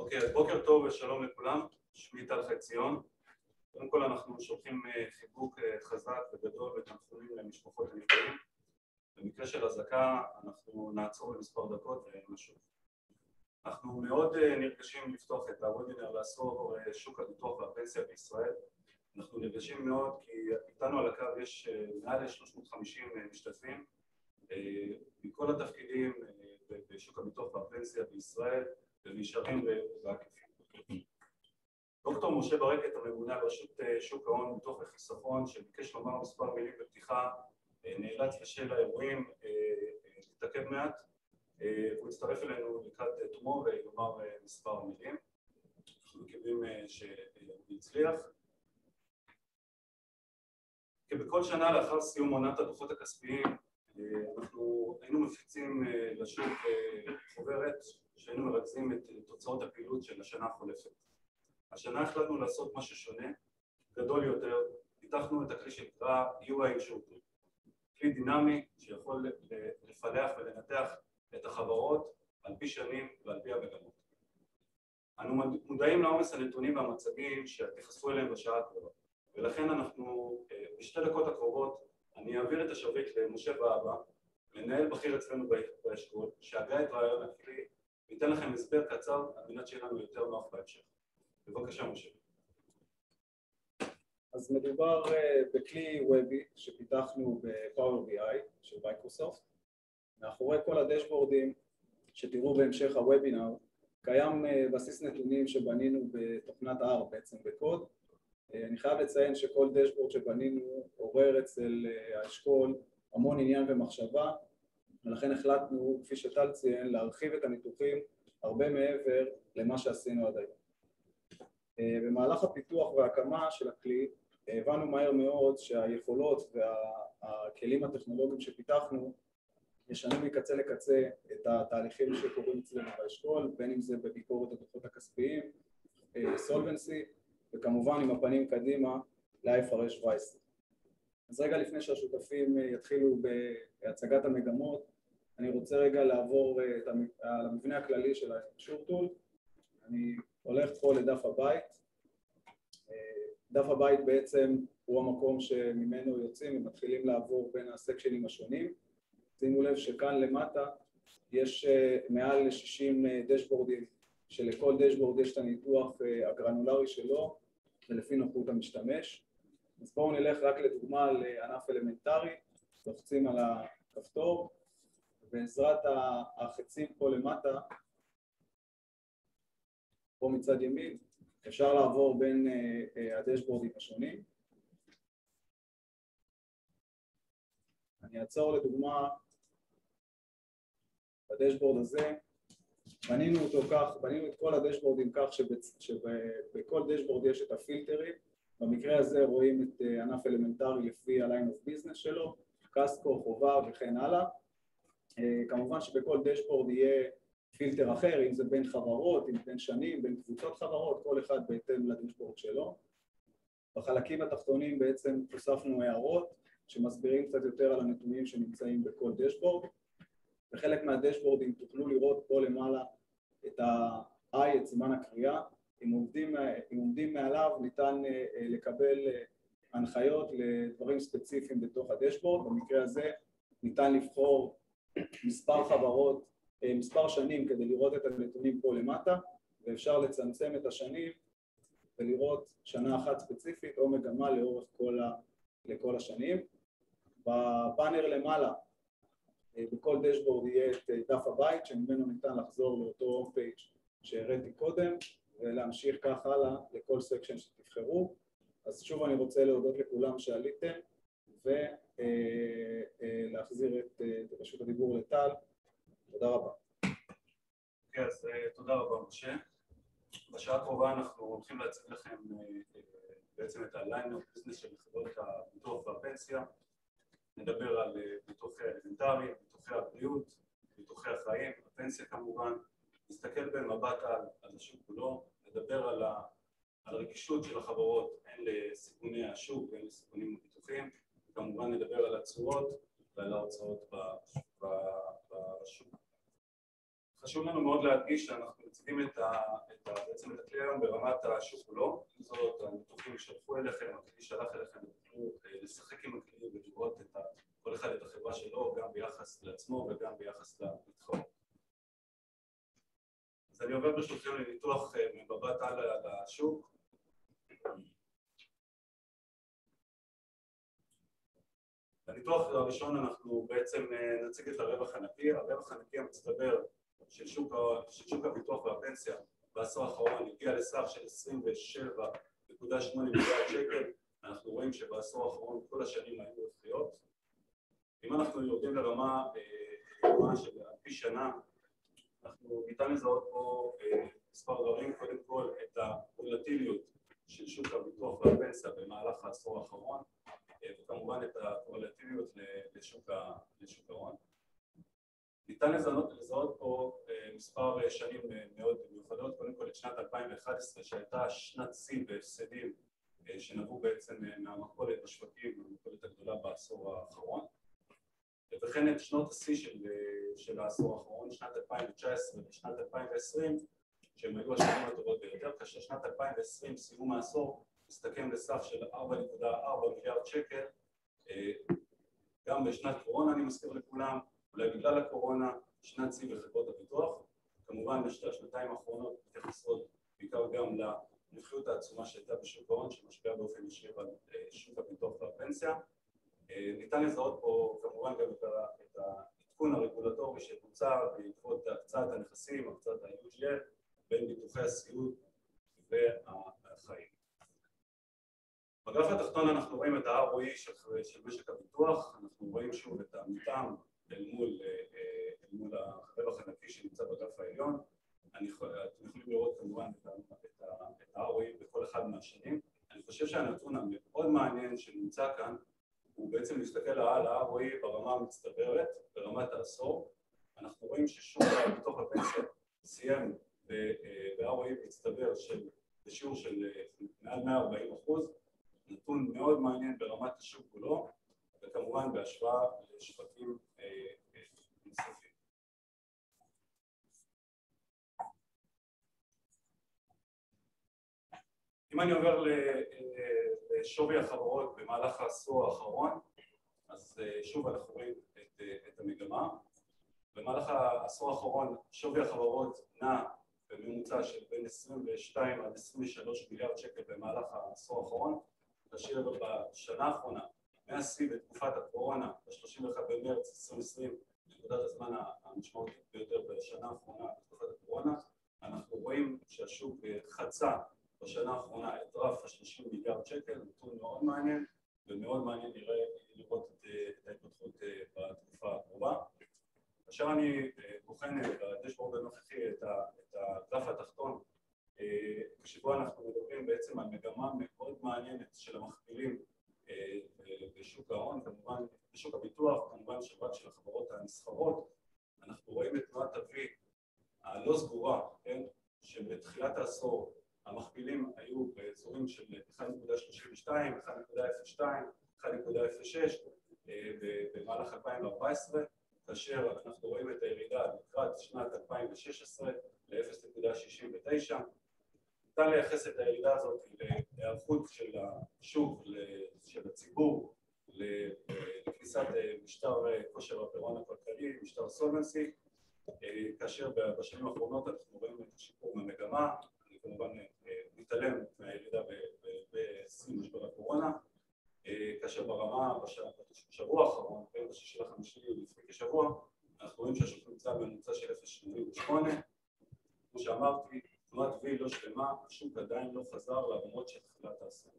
אוקיי, אז בוקר טוב ושלום לכולם, שמי טל חציון. קודם כל אנחנו שולחים חיבוק חזק וגדול ותנחומים למשפחות הנפגעים. במקרה של אזעקה אנחנו נעצור למספר דקות ונשוב. אנחנו מאוד נרגשים לפתוח את הוובינר לעשור שוק הביטוח והפנסיה בישראל. אנחנו נרגשים מאוד כי איתנו על הקו יש מעל 350 משתתפים מכל התפקידים בשוק הביטוח והפנסיה בישראל ובמישרין ובעקיפין. דוקטור משה ברקת, הממונה על רשות שוק ההון ביטוח וחיסכון, שביקש לומר מספר מילים בפתיחה, נאלץ בשל האירועים להתעכב מעט. הוא הצטרף אלינו לקראת תומו ולומר מספר מילים. אנחנו מקווים שהוא יצליח. כבכל שנה לאחר סיום עונת הדוחות הכספיים, אנחנו היינו מפיצים לשוק חוברת שהיינו מרכזים את תוצאות הפעילות של השנה החולפת. השנה החלטנו לעשות משהו שונה, גדול יותר, פיתחנו את הכלי שנקרא UI Insurtech, כלי דינמי שיכול לפלח ולנתח את החברות על פי שנים ועל פי המגמות. אנו מודעים לעומס הנתונים והמצבים שתיחשפו אליהם בשעה הקרובה, ולכן אנחנו בשתי דקות הקרובות אני אעביר את השרביט למשה ואבא, מנהל בכיר אצלנו באשכול, שהגה את רעיון הכלי וייתן לכם הסבר קצר על מנת שיהיה לנו יותר נוח בהמשך. בבקשה משה. אז מדובר בכלי וובי שפיתחנו ב-Power BI של מייקרוסופט. מאחורי כל הדשבורדים שתראו בהמשך הוובינר קיים בסיס נתונים שבנינו בתוכנת R בעצם בקוד. אני חייב לציין שכל דשבורד שבנינו עורר אצל האשכול המון עניין ומחשבה, ולכן החלטנו, כפי שטל ציין, להרחיב את הניתוחים הרבה מעבר למה שעשינו עד היום. במהלך הפיתוח וההקמה של הכלי הבנו מהר מאוד שהיכולות והכלים הטכנולוגיים שפיתחנו ישנו מקצה לקצה את התהליכים שקורים אצלנו באשכול, בין אם זה בביקורת הדוחות הכספיים, סולבנסי, וכמובן עם הפנים קדימה ל-IFRS 17. אז רגע לפני שהשותפים יתחילו בהצגת המגמות, אני רוצה רגע לעבור על המבנה הכללי של ה-Insurtech. אני הולך פה לדף הבית. דף הבית בעצם הוא המקום שממנו יוצאים ומתחילים לעבור בין הסקשנים השונים. שימו לב שכאן למטה יש מעל 60 דשבורדים, שלכל דשבורד יש את הניתוח הגרנולרי שלו ולפי נוחות המשתמש. אז בואו נלך רק לדוגמה לענף אלמנטרי, לוחצים על הכפתור, ובעזרת החצים פה למטה, פה מצד ימין, אפשר לעבור בין הדשבורדים השונים. אני אעצור לדוגמה בדשבורד הזה, בנינו את כל הדשבורדים כך שבכל דשבורד יש את הפילטרים. במקרה הזה רואים את ענף אלמנטרי לפי ה-line of business שלו, קסקו, חובה וכן הלאה. כמובן שבכל דשבורד יהיה פילטר אחר, אם זה בין חברות, אם בין שנים, בין קבוצות חברות, כל אחד בהתאם לדשבורד שלו. בחלקים התחתונים בעצם הוספנו הערות שמסבירים קצת יותר על הנתונים שנמצאים בכל דשבורד. בחלק מהדשבורדים תוכלו לראות פה למעלה את ה-I, את סימן הקריאה. אם עומדים מעליו ניתן לקבל הנחיות לדברים ספציפיים בתוך הדשבורד. במקרה הזה ניתן לבחור מספר חברות, מספר שנים כדי לראות את הנתונים פה למטה, ואפשר לצמצם את השנים ולראות שנה אחת ספציפית או מגמה לאורך לכל השנים. בפאנר למעלה בכל דשבורד יהיה את דף הבית שממנו ניתן לחזור לאותו הום פייג' שהראיתי קודם ולהמשיך כך הלאה לכל סקשן שתבחרו. אז שוב אני רוצה להודות לכולם שעליתם ולהחזיר את רשות הדיבור לטל. תודה רבה. אוקיי, אז תודה רבה משה. בשעה הקרובה אנחנו הולכים להציג לכם בעצם את ה-line of business של חברות הביטוח והפנסיה. נדבר על ביטוחי אלמנטרי, ביטוחי הבריאות, ביטוחי החיים, הפנסיה כמובן. נסתכל במבט על השוק כולו, נדבר על הרגישות של החברות, הן לסיכוני השוק והן לסיכונים הביטוחיים, וכמובן נדבר על התשואות ועל ההוצאות בשוק. חשוב לנו מאוד להדגיש שאנחנו מציגים את בעצם את הכלי היום ברמת השוק כולו, עם זאת הניתוחים שלחו אליכם, הכלי שלח אליכם, תוכלו לשחק עם הכלי ולראות כל אחד את החברה שלו, גם ביחס לעצמו וגם ביחס למתחרות. אז אני עובר ברשותכם לניתוח מבט על השוק. בניתוח הראשון אנחנו בעצם נציג את הרווח הנקי. הרווח הנקי המצטבר של שוק הביטוח והפנסיה בעשור האחרון הגיע לסך של 27.8 מיליארד שקל. אנחנו רואים שבעשור האחרון כל השנים היו רווחיות. אם אנחנו יורדים לרמה של פי שנה, אנחנו ניתן לזהות פה מספר דברים. קודם כל את הוולטיליות של שוק הביטוח והפנסיה במהלך העשור האחרון, וכמובן את הוולטיליות לשוק ההון. ניתן לזהות פה מספר שנים מאוד מיוחדות. קודם כל את שנת 2011 שהייתה שנת שיא בהפסדים שנבעו בעצם מהמכולת בשווקים, המכולת הגדולה בעשור האחרון, וכן את שנות השיא של העשור האחרון, שנת 2019 ושנת 2020, שהם היו השנים הטובות ביותר, כאשר שנת 2020 סיום העשור הסתכם לסך של 4.4 מיליארד שקל. גם בשנת קורונה, אני מזכיר לכולם, אולי בגלל הקורונה, שנת שיא בחברות הביטוח. כמובן בשנתיים האחרונות מתייחסות בעיקר גם לרווחיות העצומה שהייתה בשוק ההון, שמשפיעה באופן ישיר על שוק הביטוח והפנסיה. ניתן לזהות פה כמובן גם את העדכון הרגולטורי שבוצע בעקבות הקצאת הנכסים, הקצאת ה-UGL, בין ביטוחי הסיעוד והחיים. בגרף התחתון אנחנו רואים את ה-ROE של משק הביטוח. אנחנו רואים שוב את המתאם אל מול הרווח הנקי שנמצא בגרף העליון. אתם יכולים לראות כמובן את ה-ROE בכל אחד מהשנים. אני חושב שהנתון המאוד מעניין שנמצא כאן הוא בעצם להסתכל על ה-ROE ברמה המצטברת, ברמת העשור. אנחנו רואים ששוק הביטוח הפנסיה סיים ב-ROE מצטבר בשיעור של מעל 140%, נתון מאוד מעניין ברמת השוק כולו, וכמובן בהשוואה לשווקים נוספים. אם אני עובר לשווי החברות במהלך העשור האחרון, אז שוב אנחנו רואים את המגמה. במהלך העשור האחרון שווי החברות נע בממוצע של בין 22 עד 23 מיליארד שקל במהלך העשור האחרון, כאשר בשנה האחרונה, מהשיא בתקופת הקורונה, ב-31 במרץ 2020, נקודת הזמן המשמעותית ביותר בשנה האחרונה בתקופת הקורונה, אנחנו רואים שהשוק חצה בשנה האחרונה את רף ה-30 מיליארד שקל, נתון מאוד מעניין, ומאוד מעניין לראות את ההתפתחות בתקופה הקרובה. עכשיו אני בוחן בדשבורד הנוכחי את הגרף התחתון, שבו אנחנו מדברים בעצם על מגמה מאוד מעניינת של המכפילים בשוק ההון, כמובן בשוק הביטוח, כמובן רק של החברות הנסחרות. אנחנו רואים את תנועת ה-V הלא סגורה, כן? שבתחילת העשור המכפילים היו באזורים של 1.32, 1.02, 1.06 במהלך 2014, כאשר אנחנו רואים את הירידה לקראת שנת 2016 ל-0.69. ניתן לייחס את הירידה הזאת להיערכות של השוק, של הציבור, לכניסת משטר כושר הפירעון הכלכלי, משטר סולבנסי, כאשר בשנים האחרונות אנחנו רואים את השיפור במגמה. אני כמובן מתעלם מהירידה בשיא משבר הקורונה, כאשר ברמה בשבוע האחרון, בין ב6 ל-5 לפני כשבוע, אנחנו רואים שהשוק נמצא בממוצע של 0.88. כמו שאמרתי, תנועת V לא שלמה, השוק עדיין לא חזר לרמות של תחילת העשור.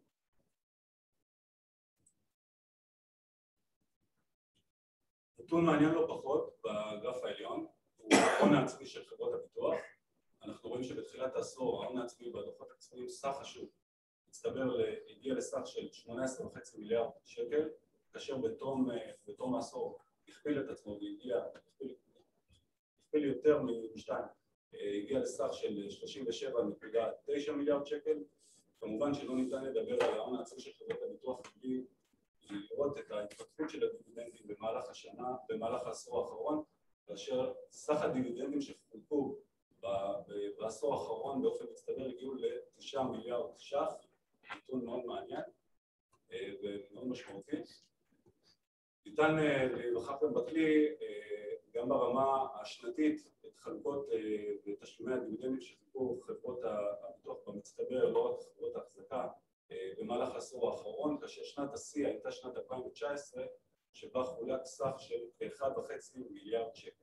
נתון מעניין לא פחות בגרף העליון הוא ההון העצמי של חברות הביטוח. אנחנו רואים שבתחילת העשור ההון העצמי בדוחות הכספיים סך השוק הגיע לסך של 18.5 מיליארד שקל, כאשר בתום העשור הכפיל את עצמו והכפיל יותר משתיים, הגיע לסך של 37.9 מיליארד שקל. כמובן שלא ניתן לדבר על ההון העצמי של חברות הביטוח בלי לראות את ההתפתחות של הדיבידנדים במהלך העשור האחרון, כאשר סך הדיבידנדים שחולקו בעשור האחרון באופן מצטבר הגיעו ל9 מיליארד ש"ח, נתון מאוד מעניין ומאוד משמעותי. ניתן להיווכח גם בכלי, גם ברמה השנתית, את חלוקות ותשלומי הדיבידנדים שחילקו חברות הביטוח במצטבר, לא רק חברות ההחזקה, במהלך העשור האחרון, כאשר שנת השיא הייתה שנת 2019, שבה חולק סך של כ1.5 מיליארד שקל.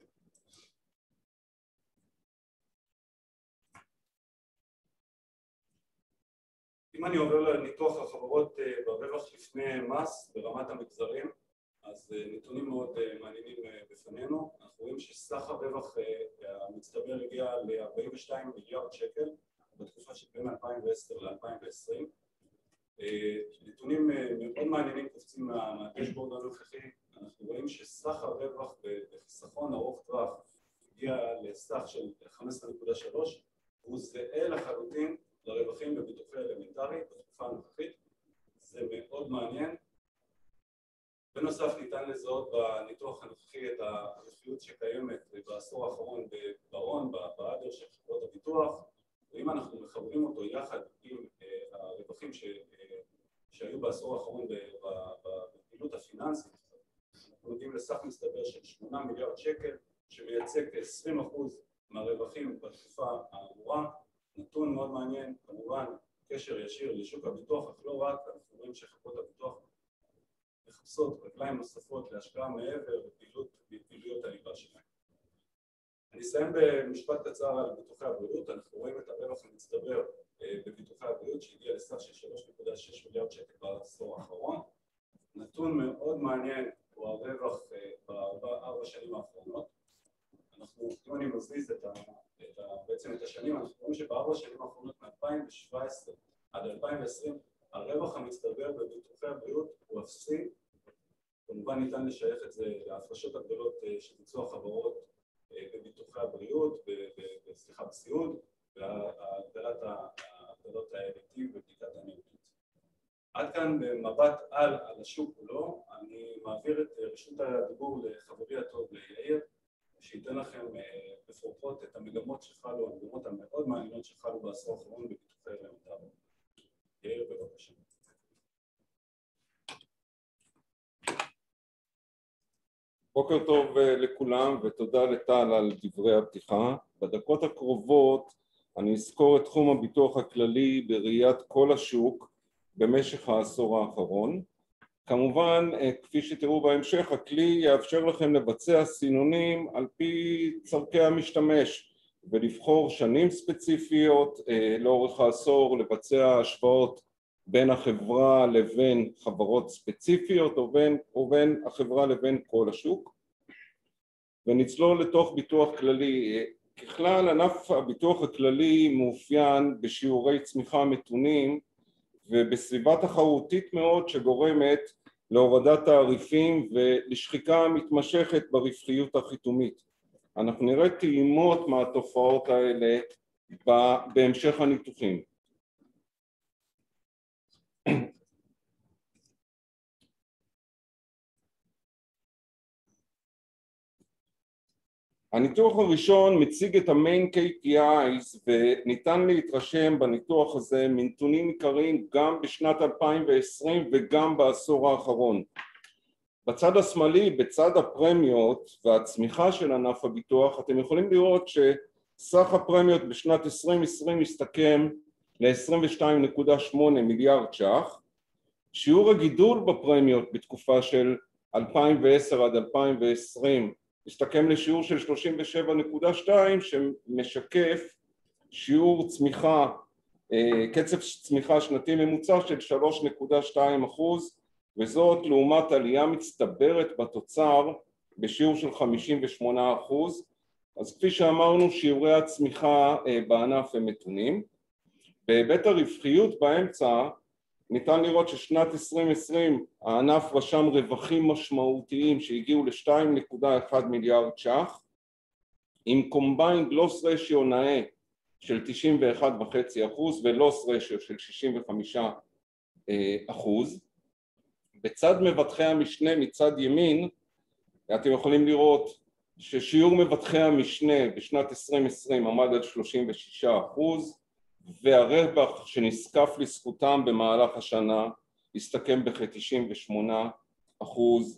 אם אני עובר לניתוח החברות ברווח לפני מס ברמת המגזרים, אז נתונים מאוד מעניינים בפנינו. אנחנו רואים שסך הרווח המצטבר הגיע ל-42 מיליארד שקל בתקופה שבין 2010 ל-2020. נתונים מאוד מעניינים קופצים מהדשבורד הנוכחי. אנחנו רואים שסך הרווח בחיסכון ארוך טווח הגיע לסך של 15.3, הוא זהה לחלוטין לרווחים בביטוחי אלמנטרי בתקופה הנוכחית. זה מאוד מעניין. בנוסף ניתן לזהות בניתוח הנוכחי את הרווחיות שקיימת בעשור האחרון בהון, באדר של חברות הביטוח, ואם אנחנו מחברים אותו יחד עם הרווחים שהיו בעשור האחרון בפעילות הפיננסית, אנחנו מגיעים לסך מסתבר של 8 מיליארד שקל, שמייצג כ-20% מהרווחים בתקופה האמורה. נתון מאוד מעניין, כמובן קשר ישיר לשוק הביטוח, אך לא רק, אנחנו רואים שחברות הביטוח מחפשות רגליים נוספות להשקעה מעבר לפעילויות הליבה שלהם. אני אסיים במשפט קצר על ביטוחי הבריאות. אנחנו רואים את הרווח המצטבר בביטוחי הבריאות שהגיע לסך של 3.6 מיליארד שקל בעשור האחרון. נתון מאוד מעניין הוא הרווח בארבע שנים האחרונות. אם אני מזיז בעצם את השנים, אנחנו רואים שבארבע שנים האחרונות מ-2017 עד 2020 הרווח המצטבר בביטוחי הבריאות הוא אפסי. כמובן ניתן לשייך את זה להפרשות הגדולות שביצעו החברות בביטוחי הבריאות, בסיעוד, והגדלת ההגדלות האלקטיב ובדיקת הנאותות. עד כאן במבט על השוק כולו. אני מעביר את רשות הדיבור לחברי הטוב יאיר, שייתן לכם בפרוטרוט את המגמות שחלו, המגמות המאוד מעניינות שחלו בעשור האחרון בביטוחי אלמנטרי. יאיר, בבקשה. בוקר טוב לכולם ותודה לטל על דברי הפתיחה. בדקות הקרובות אני אזכור את תחום הביטוח הכללי בראיית כל השוק במשך העשור האחרון. כמובן, כפי שתראו בהמשך, הכלי יאפשר לכם לבצע סינונים על פי צורכי המשתמש ולבחור שנים ספציפיות לאורך העשור, לבצע השוואות בין החברה לבין חברות ספציפיות או בין החברה לבין כל השוק. ונצלול לתוך ביטוח כללי. ככלל, ענף הביטוח הכללי מאופיין בשיעורי צמיחה מתונים ובסביבה תחרותית מאוד שגורמת להורדת תעריפים ולשחיקה מתמשכת ברווחיות החיתומית. אנחנו נראה טעימות מהתופעות האלה בהמשך הניתוחים. הניתוח הראשון מציג את המיין KPIs וניתן להתרשם בניתוח הזה מנתונים עיקריים גם בשנת 2020 וגם בעשור האחרון. בצד השמאלי, בצד הפרמיות והצמיחה של ענף הביטוח, אתם יכולים לראות שסך הפרמיות בשנת 2020 מסתכם ל-22.8 מיליארד ש"ח. שיעור הגידול בפרמיות בתקופה של 2010 עד 2020 מסתכם לשיעור של 37.2 שמשקף שיעור צמיחה, קצב צמיחה שנתי ממוצע של 3.2%, וזאת לעומת עלייה מצטברת בתוצר בשיעור של 58%. אז כפי שאמרנו, שיעורי הצמיחה בענף הם מתונים. בהיבט הרווחיות באמצע ניתן לראות ששנת 2020 הענף רשם רווחים משמעותיים שהגיעו ל-2.1 מיליארד ש"ח, עם combined loss ratio נאה של 91.5% ו-loss ratio של 65%. בצד מבטחי המשנה מצד ימין אתם יכולים לראות ששיעור מבטחי המשנה בשנת 2020 עמד על 36%, והרווח שנזקף לזכותם במהלך השנה הסתכם בכ-98%,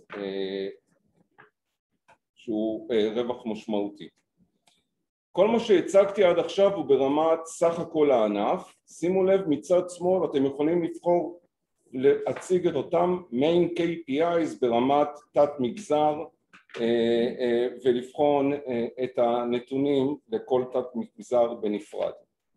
שהוא רווח משמעותי. כל מה שהצגתי עד עכשיו הוא ברמת סך הכל הענף. שימו לב, מצד שמאל אתם יכולים לבחור להציג את אותם main KPIs ברמת תת מגזר ולבחון את הנתונים לכל תת מגזר בנפרד.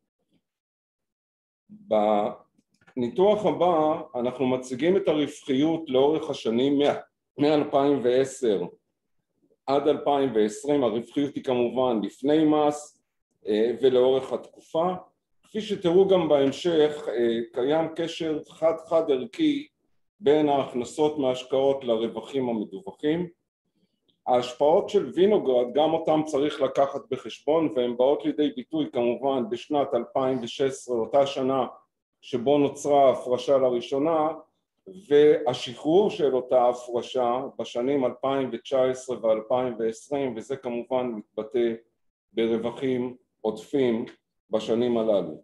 בניתוח הבא אנחנו מציגים את הרווחיות לאורך השנים מ-2010 עד 2020, הרווחיות היא כמובן לפני מס ולאורך התקופה. כפי שתראו גם בהמשך, קיים קשר חד ערכי בין ההכנסות מהשקעות לרווחים המדווחים. ההשפעות של וינוגרד, גם אותם צריך לקחת בחשבון, והן באות לידי ביטוי כמובן בשנת 2016, אותה שנה שבו נוצרה ההפרשה לראשונה, והשחרור של אותה הפרשה בשנים 2019 ו-2020, וזה כמובן מתבטא ברווחים עודפים בשנים הללו.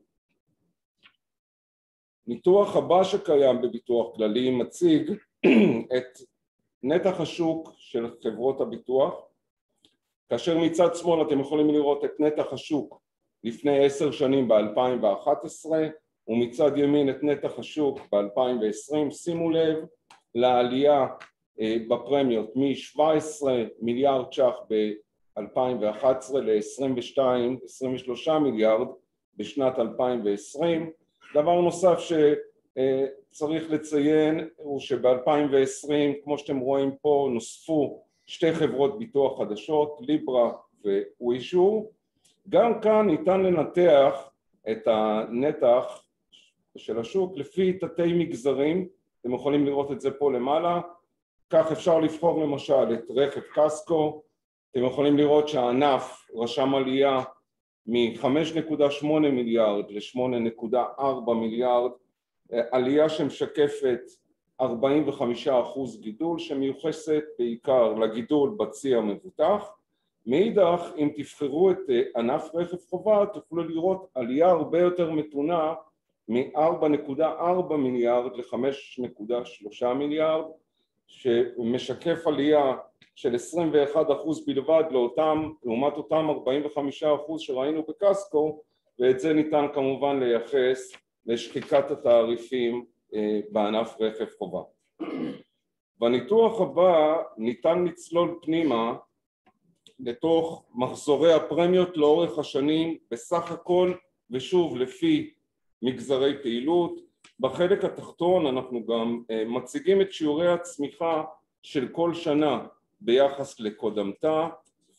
ניתוח הבא שקיים בביטוח כללי מציג את נתח השוק של חברות הביטוח, כאשר מצד שמאל אתם יכולים לראות את נתח השוק לפני 10 שנים ב-2011, ומצד ימין את נתח השוק ב-2020. שימו לב לעלייה בפרמיות מ-17 מיליארד ש"ח ב-2011 ל-23 מיליארד בשנת 2020. דבר נוסף שצריך לציין הוא שב-2020, כמו שאתם רואים פה, נוספו 2 חברות ביטוח חדשות, ליברה ווישור. גם כאן ניתן לנתח את הנתח של השוק לפי תתי מגזרים, אתם יכולים לראות את זה פה למעלה. כך אפשר לבחור למשל את רכב קסקו, אתם יכולים לראות שהענף רשם עלייה מ-5.8 מיליארד ל-8.4 מיליארד, עלייה שמשקפת 45% גידול, שמיוחסת בעיקר לגידול בצי המבוטח. מאידך, אם תבחרו את ענף רכב חובה, תוכלו לראות עלייה הרבה יותר מתונה מ-4.4 מיליארד ל-5.3 מיליארד, שמשקף עלייה של 21% בלבד לעומת אותם 45% שראינו בקסקו, ואת זה ניתן כמובן לייחס לשחיקת התעריפים בענף רכב חובה. בניתוח הבא ניתן לצלול פנימה לתוך מחזורי הפרמיות לאורך השנים בסך הכל, ושוב לפי מגזרי פעילות. בחלק התחתון אנחנו גם מציגים את שיעורי הצמיחה של כל שנה ביחס לקודמתה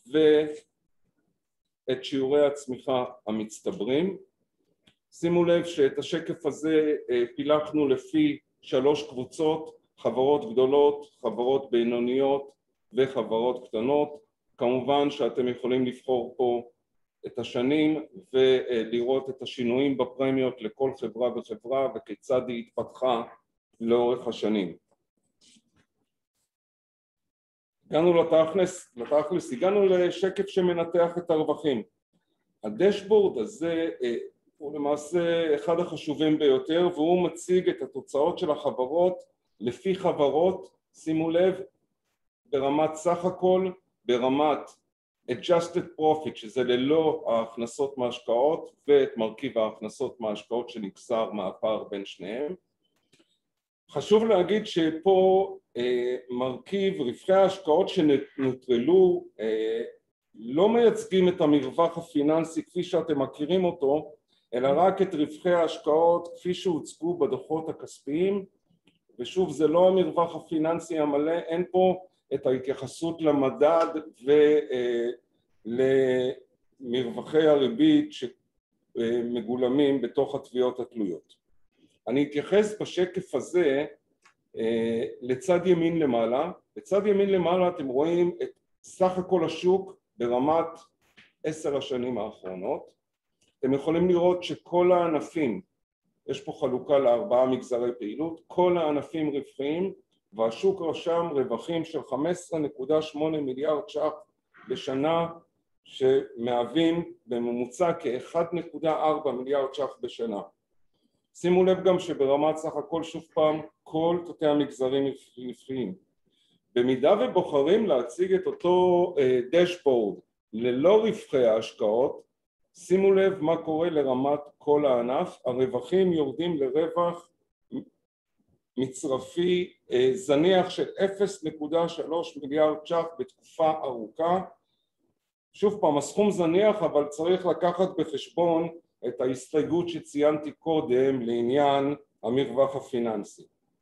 ואת שיעורי הצמיחה המצטברים. שימו לב שאת השקף הזה פילחנו לפי 3 קבוצות, חברות גדולות, חברות בינוניות וחברות קטנות. כמובן שאתם יכולים לבחור פה את השנים ולראות את השינויים בפרמיות לכל חברה וחברה וכיצד היא התפתחה לאורך השנים. הגענו לשקף שמנתח את הרווחים. הדשבורד הזה הוא למעשה אחד החשובים ביותר, והוא מציג את התוצאות של החברות לפי חברות, שימו לב, ברמת סך הכל, ברמת adjusted profit, שזה ללא ההכנסות מהשקעות, ואת מרכיב ההכנסות מהשקעות שנגזר מהפער בין שניהם. חשוב להגיד שפה מרכיב רווחי ההשקעות שנוטרלו לא מייצגים את המרווח הפיננסי כפי שאתם מכירים אותו, אלא רק את רווחי ההשקעות כפי שהוצגו בדוחות הכספיים, ושוב זה לא המרווח הפיננסי המלא, אין פה את ההתייחסות למדד ולמרווחי הריבית שמגולמים בתוך התביעות התלויות. אני אתייחס בשקף הזה לצד ימין למעלה. בצד ימין למעלה אתם רואים את סך הכל השוק ברמת 10 השנים האחרונות. אתם יכולים לראות שכל הענפים, יש פה חלוקה ל4 מגזרי פעילות, כל הענפים רווחיים, והשוק רשם רווחים של 15.8 מיליארד ש"ח בשנה, שמהווים בממוצע כ-1.4 מיליארד ש"ח בשנה. שימו לב גם שברמת סך הכל שוב פעם כל תתי המגזרים רווחיים. במידה ובוחרים להציג את אותו דשבורד ללא רווחי ההשקעות, שימו לב מה קורה לרמת כל הענף. הרווחים יורדים לרווח מצרפי זניח של 0.3 מיליארד ש"ח בתקופה ארוכה. שוב פעם, הסכום זניח, אבל צריך לקחת בחשבון את ההסתייגות שציינתי קודם לעניין המרווח הפיננסי.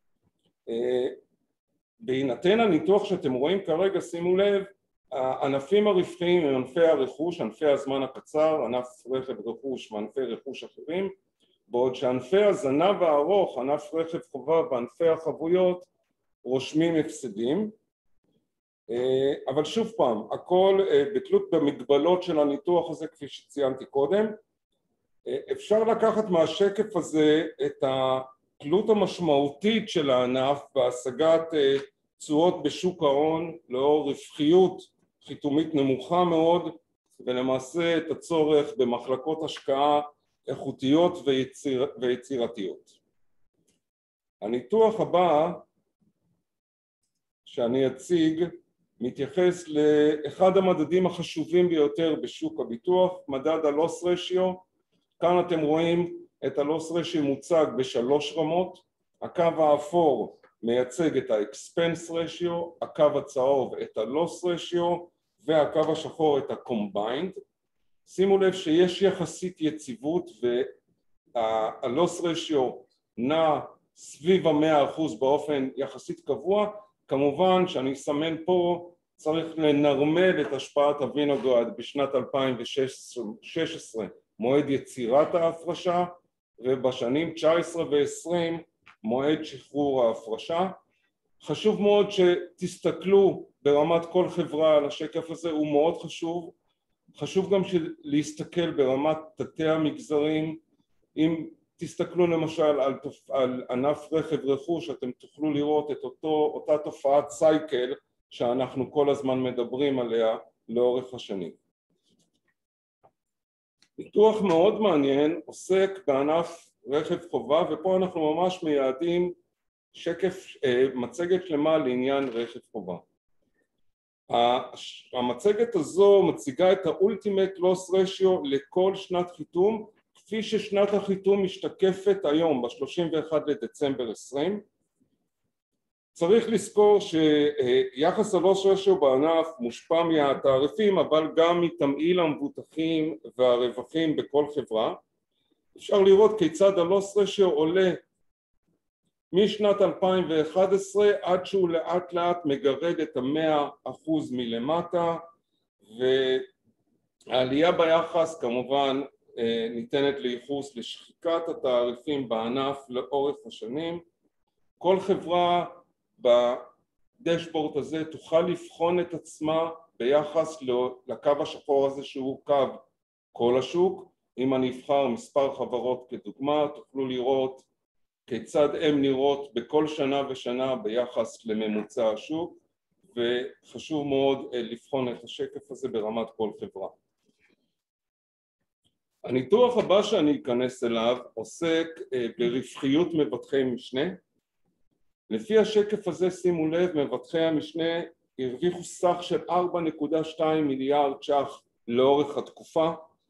בהינתן הניתוח שאתם רואים כרגע, שימו לב, הענפים הרווחיים הם ענפי הרכוש, ענפי הזמן הקצר, ענף רכב רכוש וענפי רכוש אחרים, בעוד שענפי הזנב הארוך, ענף רכב חובה וענפי החבויות רושמים הפסדים. אבל שוב פעם, הכל בתלות במגבלות של הניתוח הזה כפי שציינתי קודם. אפשר לקחת מהשקף הזה את התלות המשמעותית של הענף בהשגת תשואות בשוק ההון לאור רווחיות חיתומית נמוכה מאוד, ולמעשה את הצורך במחלקות השקעה איכותיות ויצירתיות. הניתוח הבא שאני אציג מתייחס לאחד המדדים החשובים ביותר בשוק הביטוח, מדד ה-Loss Ratio. כאן אתם רואים את ה-Loss Ratio מוצג בשלוש רמות. הקו האפור מייצג את ה-Expense Ratio, הקו הצהוב את ה-Loss Ratio והקו השחור את ה-Combined. שימו לב שיש יחסית יציבות וה-Loss Ratio נע סביב ה-100% באופן יחסית קבוע. כמובן שאני אסמן פה, צריך לנרמל את השפעת הווינוגרד בשנת 2016 מועד יצירת ההפרשה, ובשנים 19 ו-20 מועד שחרור ההפרשה. חשוב מאוד שתסתכלו ברמת כל חברה על השקף הזה, הוא מאוד חשוב. חשוב גם להסתכל ברמת תתי המגזרים. אם תסתכלו למשל על ענף רכב רכוש, אתם תוכלו לראות את אותה תופעת סייקל שאנחנו כל הזמן מדברים עליה לאורך השנים. ניתוח מאוד מעניין עוסק בענף רכב חובה, ופה אנחנו ממש מייעדים מצגת שלמה לעניין רכב חובה. המצגת הזו מציגה את ה-Ultimate Loss Ratio לכל שנת חיתום, כפי ששנת החיתום משתקפת היום ב-31 לדצמבר 20. צריך לזכור שיחס ה-Loss Ratio בענף מושפע מהתעריפים, אבל גם מתמהיל המבוטחים והרווחים בכל חברה. אפשר לראות כיצד ה-Loss Ratio עולה משנת 2011 עד שהוא לאט לאט מגרד את 100% מלמטה, והעלייה ביחס כמובן ניתנת לייחוס לשחיקת התעריפים בענף לאורך השנים. כל חברה בדשבורד הזה תוכל לבחון את עצמה ביחס לקו השחור הזה שהוא קו כל השוק. אם אני אבחר מספר חברות כדוגמה, תוכלו לראות כיצד הן נראות בכל שנה ושנה ביחס לממוצע השוק, וחשוב מאוד לבחון את השקף הזה ברמת כל חברה. הניתוח הבא שאני אכנס אליו עוסק ברווחיות מבטחי משנה. לפי השקף הזה, שימו לב, מבטחי המשנה הרוויחו סך של 4.2 מיליארד ש"ח לאורך התקופה.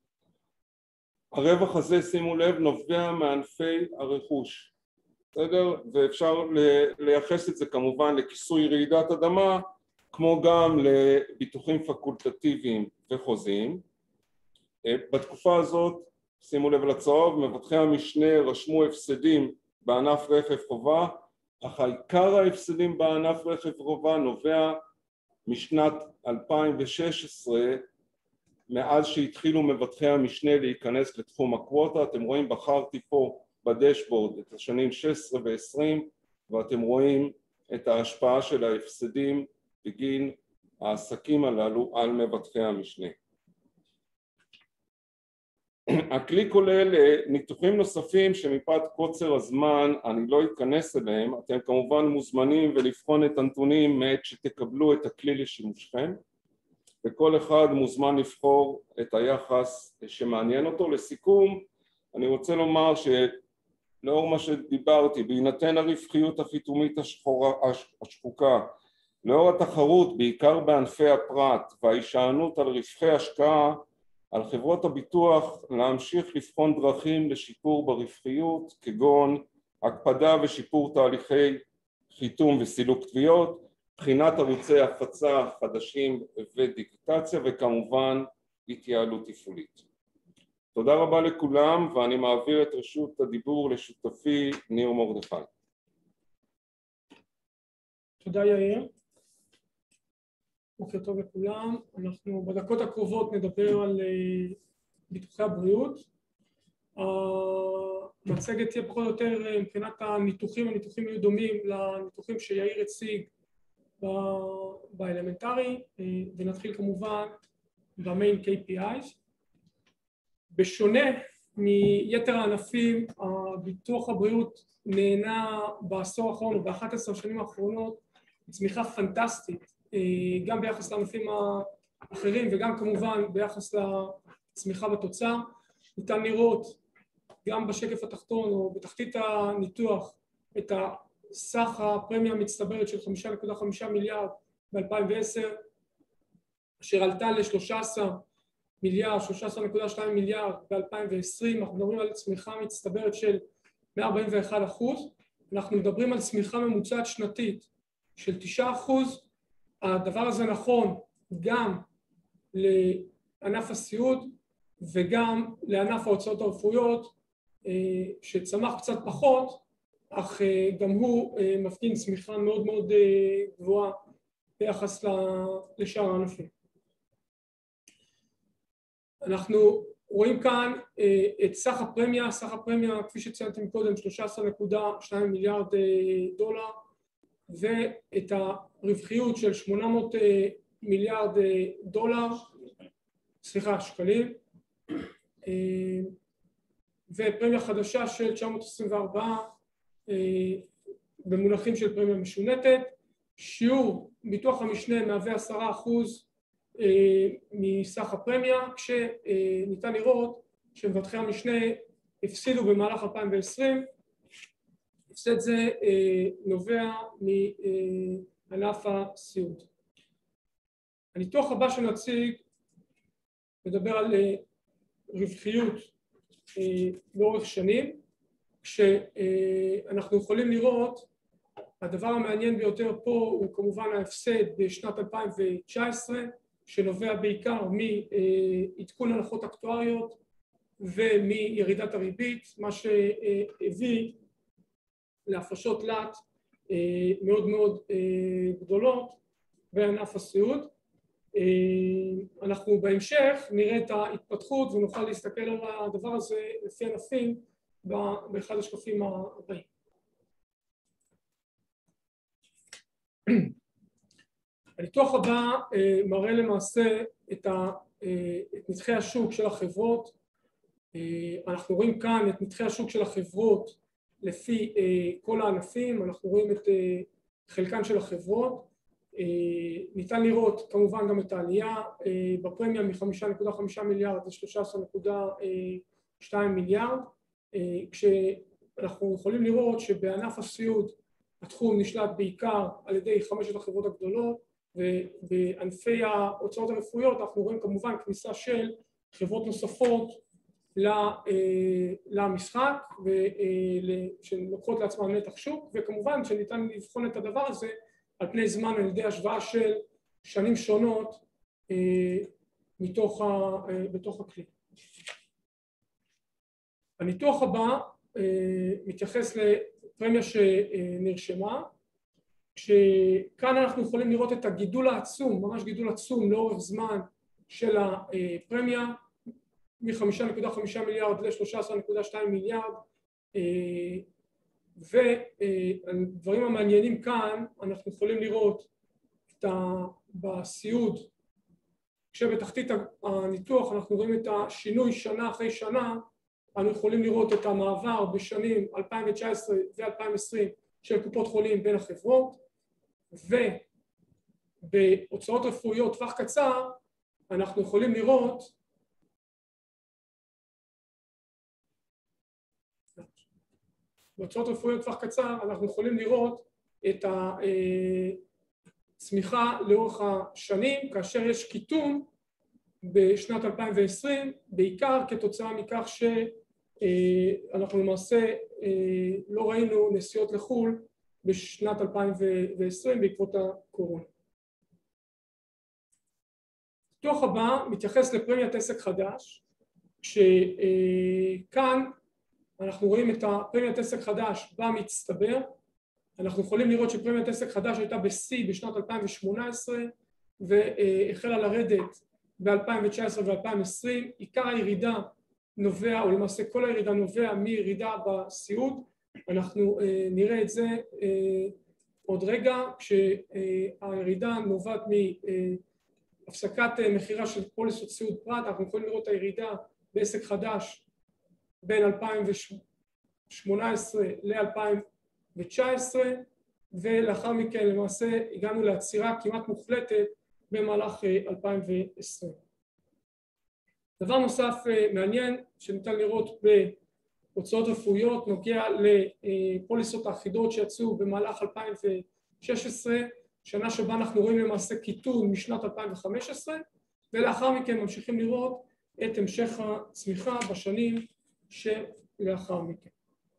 הרווח הזה, שימו לב, נובע מענפי הרכוש. בסדר? ואפשר לייחס את זה כמובן לכיסוי רעידת אדמה, כמו גם לביטוחים פקולטטיביים וחוזיים. בתקופה הזאת, שימו לב לצהוב, מבטחי המשנה רשמו הפסדים בענף רכב חובה, אך עיקר ההפסדים בענף רכב חובה נובע משנת 2016, מאז שהתחילו מבטחי המשנה להיכנס לתחום הקווטה. אתם רואים, בחרתי פה בדשבורד את השנים 16 ו-20, ואתם רואים את ההשפעה של ההפסדים בגין העסקים הללו על מבטחי המשנה. הכלי כולל ניתוחים נוספים שמפאת קוצר הזמן אני לא אכנס אליהם. אתם כמובן מוזמנים ולבחון את הנתונים מעת שתקבלו את הכלי לשימושכם. וכל אחד מוזמן לבחור את היחס שמעניין אותו. לסיכום, אני רוצה לומר שלאור מה שדיברתי, בהינתן הרווחיות החיתומית השחוקה, לאור התחרות בעיקר בענפי הפרט וההישענות על רווחי השקעה, על חברות הביטוח להמשיך לבחון דרכים לשיפור ברווחיות, כגון הקפדה ושיפור תהליכי חיתום וסילוק תביעות, בחינת ערוצי הפצה חדשים ודיגיטציה, וכמובן התייעלות תפעולית. תודה רבה לכולם, ואני מעביר את רשות הדיבור לשותפי ניר מרדכי. תודה יאיר. בוקר טוב לכולם. אנחנו בדקות הקרובות נדבר על ביטוחי הבריאות. המצגת תהיה פחות או יותר מבחינת הניתוחים יהיו דומים לניתוחים שיאיר הציג באלמנטרי, ונתחיל כמובן במיין KPIs. בשונה מיתר הענפים, ביטוח הבריאות נהנה בעשור האחרון וב-11 השנים האחרונות צמיחה פנטסטית, גם ביחס לענפים האחרים וגם כמובן ביחס לצמיחה בתוצר. ניתן לראות גם בשקף התחתון או בתחתית הניתוח את סך הפרמיה המצטברת של 5.5 מיליארד ב-2010, אשר עלתה ל-13 מיליארד, 13.2 מיליארד ב-2020. אנחנו מדברים על צמיחה מצטברת של 141%. אנחנו מדברים על צמיחה ממוצעת שנתית של 9%. הדבר הזה נכון גם לענף הסיעוד וגם לענף ההוצאות הרפואיות, שצמח קצת פחות, אך גם הוא מפגין צמיחה מאוד מאוד גבוהה ביחס לשאר הענפים. אנחנו רואים כאן את סך הפרמיה כפי שציינתי קודם 13.2 מיליארד דולר, ואת הרווחיות של 800 מיליארד שקלים, ופרמיה חדשה של 924 במונחים של פרמיה משונתת. שיעור ביטוח המשנה מהווה 10% מסך הפרמיה, כשניתן לראות שמבטחי המשנה הפסידו במהלך 2020. הפסד זה נובע מענף הסיעוד. הניתוח הבא שנציג מדבר על רווחיות לאורך שנים, כשאנחנו יכולים לראות, הדבר המעניין ביותר פה הוא כמובן ההפסד בשנת 2019, שנובע בעיקר מעדכון הנחות אקטואריות ומירידת הריבית, מה שהביא להפרשות לט מאוד מאוד גדולות בענף הסיעוד. אנחנו בהמשך נראה את ההתפתחות ונוכל להסתכל על הדבר הזה לפי ענפים באחד השקפים הבאים. הניתוח הבא מראה למעשה את נתחי השוק של החברות. אנחנו רואים כאן את נתחי השוק של החברות לפי כל הענפים. אנחנו רואים את חלקן של החברות. ניתן לראות כמובן גם את העלייה בפרמיה מ-5.5 מיליארד ל-13.2 מיליארד, כשאנחנו יכולים לראות שבענף הסיעוד התחום נשלט בעיקר על ידי 5 החברות הגדולות, ובענפי ההוצאות הרפואיות אנחנו רואים כמובן כניסה של חברות נוספות למשחק שלוקחות לעצמן נתח שוק, וכמובן שניתן לבחון את הדבר הזה על פני זמן על ידי השוואה של שנים שונות בתוך הכלי. הניתוח הבא מתייחס לפרמיה שנרשמה, כשכאן אנחנו יכולים לראות את הגידול העצום, ממש גידול עצום לאורך זמן של הפרמיה, מ-5.5 מיליארד ל-13.2 מיליארד, והדברים המעניינים כאן אנחנו יכולים לראות בסיעוד, כשבתחתית הניתוח אנחנו רואים את השינוי שנה אחרי שנה. אנחנו יכולים לראות את המעבר בשנים 2019 ו-2020 של קופות חולים בין החברות, ובהוצאות רפואיות טווח קצר אנחנו יכולים לראות בהוצאות רפואיות טווח קצר, אנחנו יכולים לראות את הצמיחה לאורך השנים, כאשר יש קיטון בשנת 2020, בעיקר כתוצאה מכך שאנחנו למעשה לא ראינו נסיעות לחו"ל בשנת 2020 בעקבות הקורונה. הניתוח הבא מתייחס לפרמיית עסק חדש, שכאן אנחנו רואים את הפרמיית עסק חדש במצטבר. אנחנו יכולים לראות שפרמיית עסק חדש הייתה בשיא בשנת 2018 והחלה לרדת ב-2019 ו-2020. עיקר הירידה נובע, או למעשה כל הירידה נובע מירידה בסיעוד. אנחנו נראה את זה עוד רגע, כשהירידה נובעת מהפסקת מחירה של פוליסות סיעוד פרט. אנחנו יכולים לראות את הירידה בעסק חדש בין 2018 ל-2019, ולאחר מכן למעשה הגענו לעצירה כמעט מוחלטת במהלך 2020. דבר נוסף מעניין שניתן לראות בהוצאות רפואיות נוגע לפוליסות האחידות שיצאו במהלך 2016, שנה שבה אנחנו רואים למעשה קיטון משנת 2015, ולאחר מכן ממשיכים לראות את המשך הצמיחה בשנים שלאחר מכן.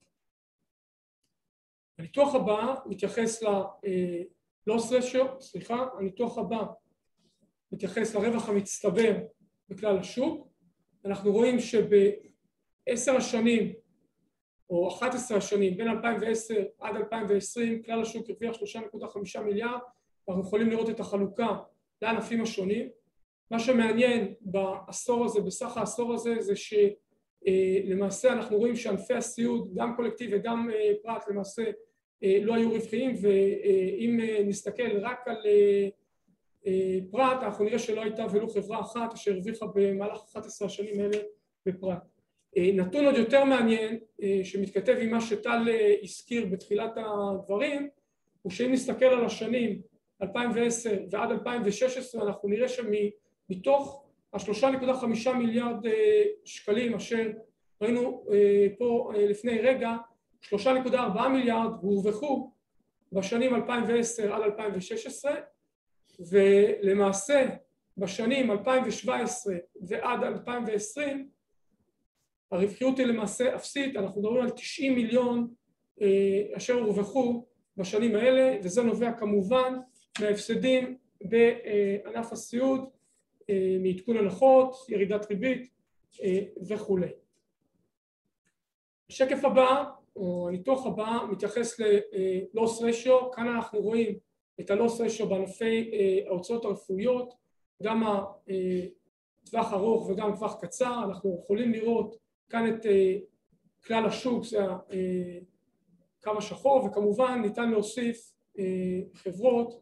הניתוח הבא מתייחס ל-loss ratio, הניתוח הבא מתייחס לרווח המצטבר בכלל השוק. אנחנו רואים שב-10 השנים או 11 השנים בין 2010 עד 2020 כלל השוק הרוויח 3.5 מיליארד. אנחנו יכולים לראות את החלוקה לענפים השונים. מה שמעניין בעשור הזה, בסך העשור הזה, זה שלמעשה אנחנו רואים שענפי הסיעוד, גם קולקטיב וגם פרט, למעשה לא היו רווחיים, ואם נסתכל רק על פרט, אנחנו נראה שלא הייתה ולו חברה אחת אשר הרוויחה במהלך 11 השנים האלה בפרט. נתון עוד יותר מעניין שמתכתב עם מה שטל הזכיר בתחילת הדברים, הוא שאם נסתכל על השנים 2010 ועד 2016, אנחנו נראה שמתוך ה-3.5 מיליארד שקלים אשר ראינו פה לפני רגע, 3.4 מיליארד הורווחו בשנים 2010 עד 2016, ולמעשה בשנים 2017 ועד 2020 הרווחיות היא למעשה אפסית. אנחנו מדברים על 90 מיליון אשר הורווחו בשנים האלה, וזה נובע כמובן מההפסדים בענף הסיעוד, מעדכון הנחות, ירידת ריבית וכו'. השקף הבא או הניתוח הבא מתייחס ל-loss ratio. כאן אנחנו רואים את ה-loss ratio בענפי ההוצאות הרפואיות, גם הטווח ארוך וגם טווח קצר. אנחנו יכולים לראות כאן את כלל השוק, זה הקו השחור, וכמובן ניתן להוסיף חברות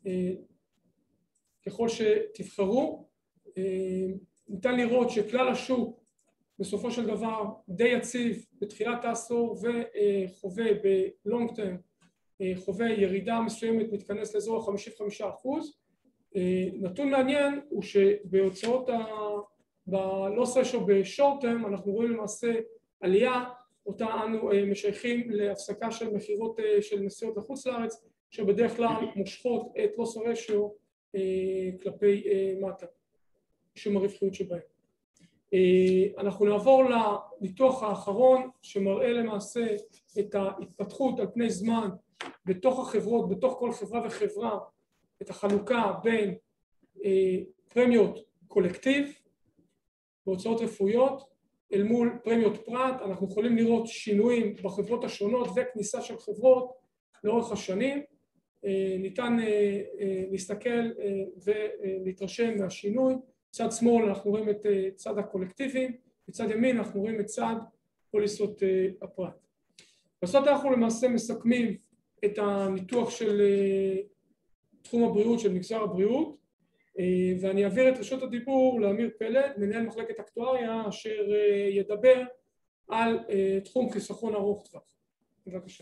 ככל שתבחרו. ניתן לראות שכלל השוק בסופו של דבר די יציב בתחילת העשור, וחווה ב-long term, חווה ירידה מסוימת, מתכנס לאזור ה-55%. נתון מעניין הוא שבהוצאות ב-loss ratio ב-short term אנחנו רואים למעשה עלייה אותה אנו משייכים להפסקה של מחירות של נסיעות לחוץ לארץ, שבדרך כלל מושכות את loss ratio כלפי מטה, שום הרווחיות שבהם. אנחנו נעבור לניתוח האחרון שמראה למעשה את ההתפתחות על פני זמן בתוך החברות, בתוך כל חברה וחברה, את החלוקה בין פרמיות קולקטיב והוצאות רפואיות אל מול פרמיות פרט. אנחנו יכולים לראות שינויים בחברות השונות וכניסה של חברות לאורך השנים. ניתן להסתכל ולהתרשם מהשינוי. בצד שמאל אנחנו רואים את צד הקולקטיבים, בצד ימין אנחנו רואים את צד פוליסות הפרט. בסוף אנחנו למעשה מסכמים את הניתוח של תחום הבריאות, של מגזר הבריאות, ואני אעביר את רשות הדיבור לאמיר פלד, מנהל מחלקת אקטואריה, אשר ידבר על תחום חיסכון ארוך טווח. בבקשה.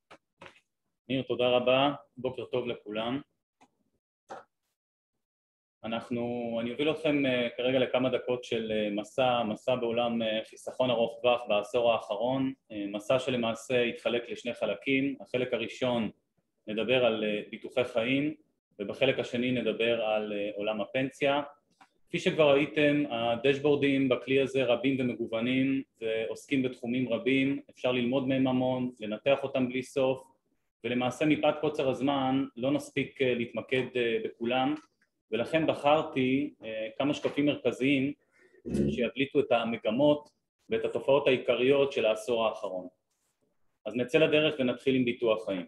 ניר, תודה רבה, בוקר טוב לכולם. אני אוביל אתכם כרגע לכמה דקות של מסע בעולם חיסכון ארוך טווח בעשור האחרון, מסע שלמעשה התחלק לשני חלקים. החלק הראשון נדבר על ביטוחי חיים, ובחלק השני נדבר על עולם הפנסיה. כפי שכבר ראיתם, הדשבורדים בכלי הזה רבים ומגוונים ועוסקים בתחומים רבים, אפשר ללמוד מהם המון, לנתח אותם בלי סוף, ולמעשה מפאת קוצר הזמן לא נספיק להתמקד בכולם, ולכן בחרתי כמה שקפים מרכזיים שיבליטו את המגמות ואת התופעות העיקריות של העשור האחרון. אז נצא לדרך ונתחיל עם ביטוח חיים.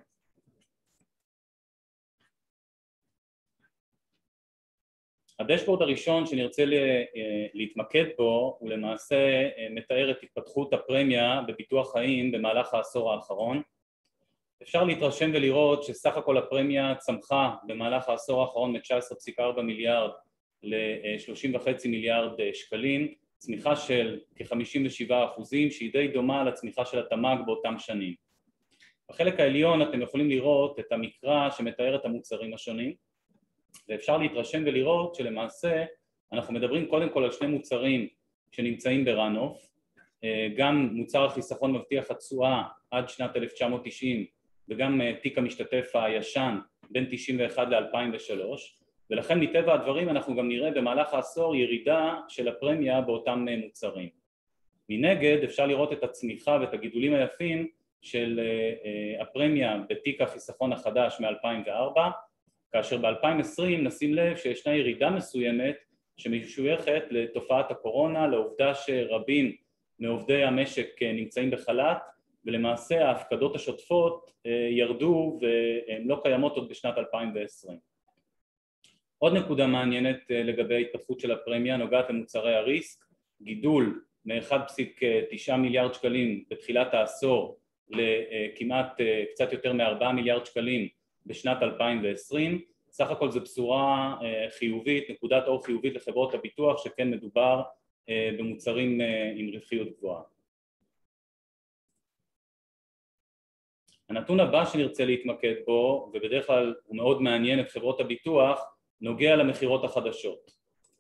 הדשבורד הראשון שנרצה להתמקד בו הוא למעשה מתאר את התפתחות הפרמיה בביטוח חיים במהלך העשור האחרון. אפשר להתרשם ולראות שסך הכל הפרמיה צמחה במהלך העשור האחרון מ-19.4 מיליארד ל-30.5 מיליארד שקלים, צמיחה של כ-57%, שהיא די דומה לצמיחה של התמ"ג באותם שנים. בחלק העליון אתם יכולים לראות את המקרא שמתאר את המוצרים השונים, ואפשר להתרשם ולראות שלמעשה אנחנו מדברים קודם כל על שני מוצרים שנמצאים ברן-אוף, גם מוצר החיסכון מבטיח התשואה עד שנת 1990 וגם תיק המשתתף הישן בין 91 ל-2003, ולכן מטבע הדברים אנחנו גם נראה במהלך העשור ירידה של הפרמיה באותם מוצרים. מנגד אפשר לראות את הצמיחה ואת הגידולים היפים של הפרמיה בתיק החיסכון החדש מ-2004, כאשר ב-2020 נשים לב שישנה ירידה מסוימת שמשויכת לתופעת הקורונה, לעובדה שרבים מעובדי המשק נמצאים בחל"ת, ולמעשה ההפקדות השוטפות ירדו והן לא קיימות עוד בשנת 2020. עוד נקודה מעניינת לגבי ההתפתחות של הפרמיה נוגעת למוצרי הריסק, גידול מ-1.9 מיליארד שקלים בתחילת העשור לכמעט קצת יותר מ-4 מיליארד שקלים בשנת 2020, סך הכל זו בשורה חיובית, נקודת אור חיובית לחברות הביטוח, שכן מדובר במוצרים עם רווחיות גבוהה. הנתון הבא שנרצה להתמקד בו, ובדרך כלל הוא מאוד מעניין את חברות הביטוח, נוגע למחירות החדשות.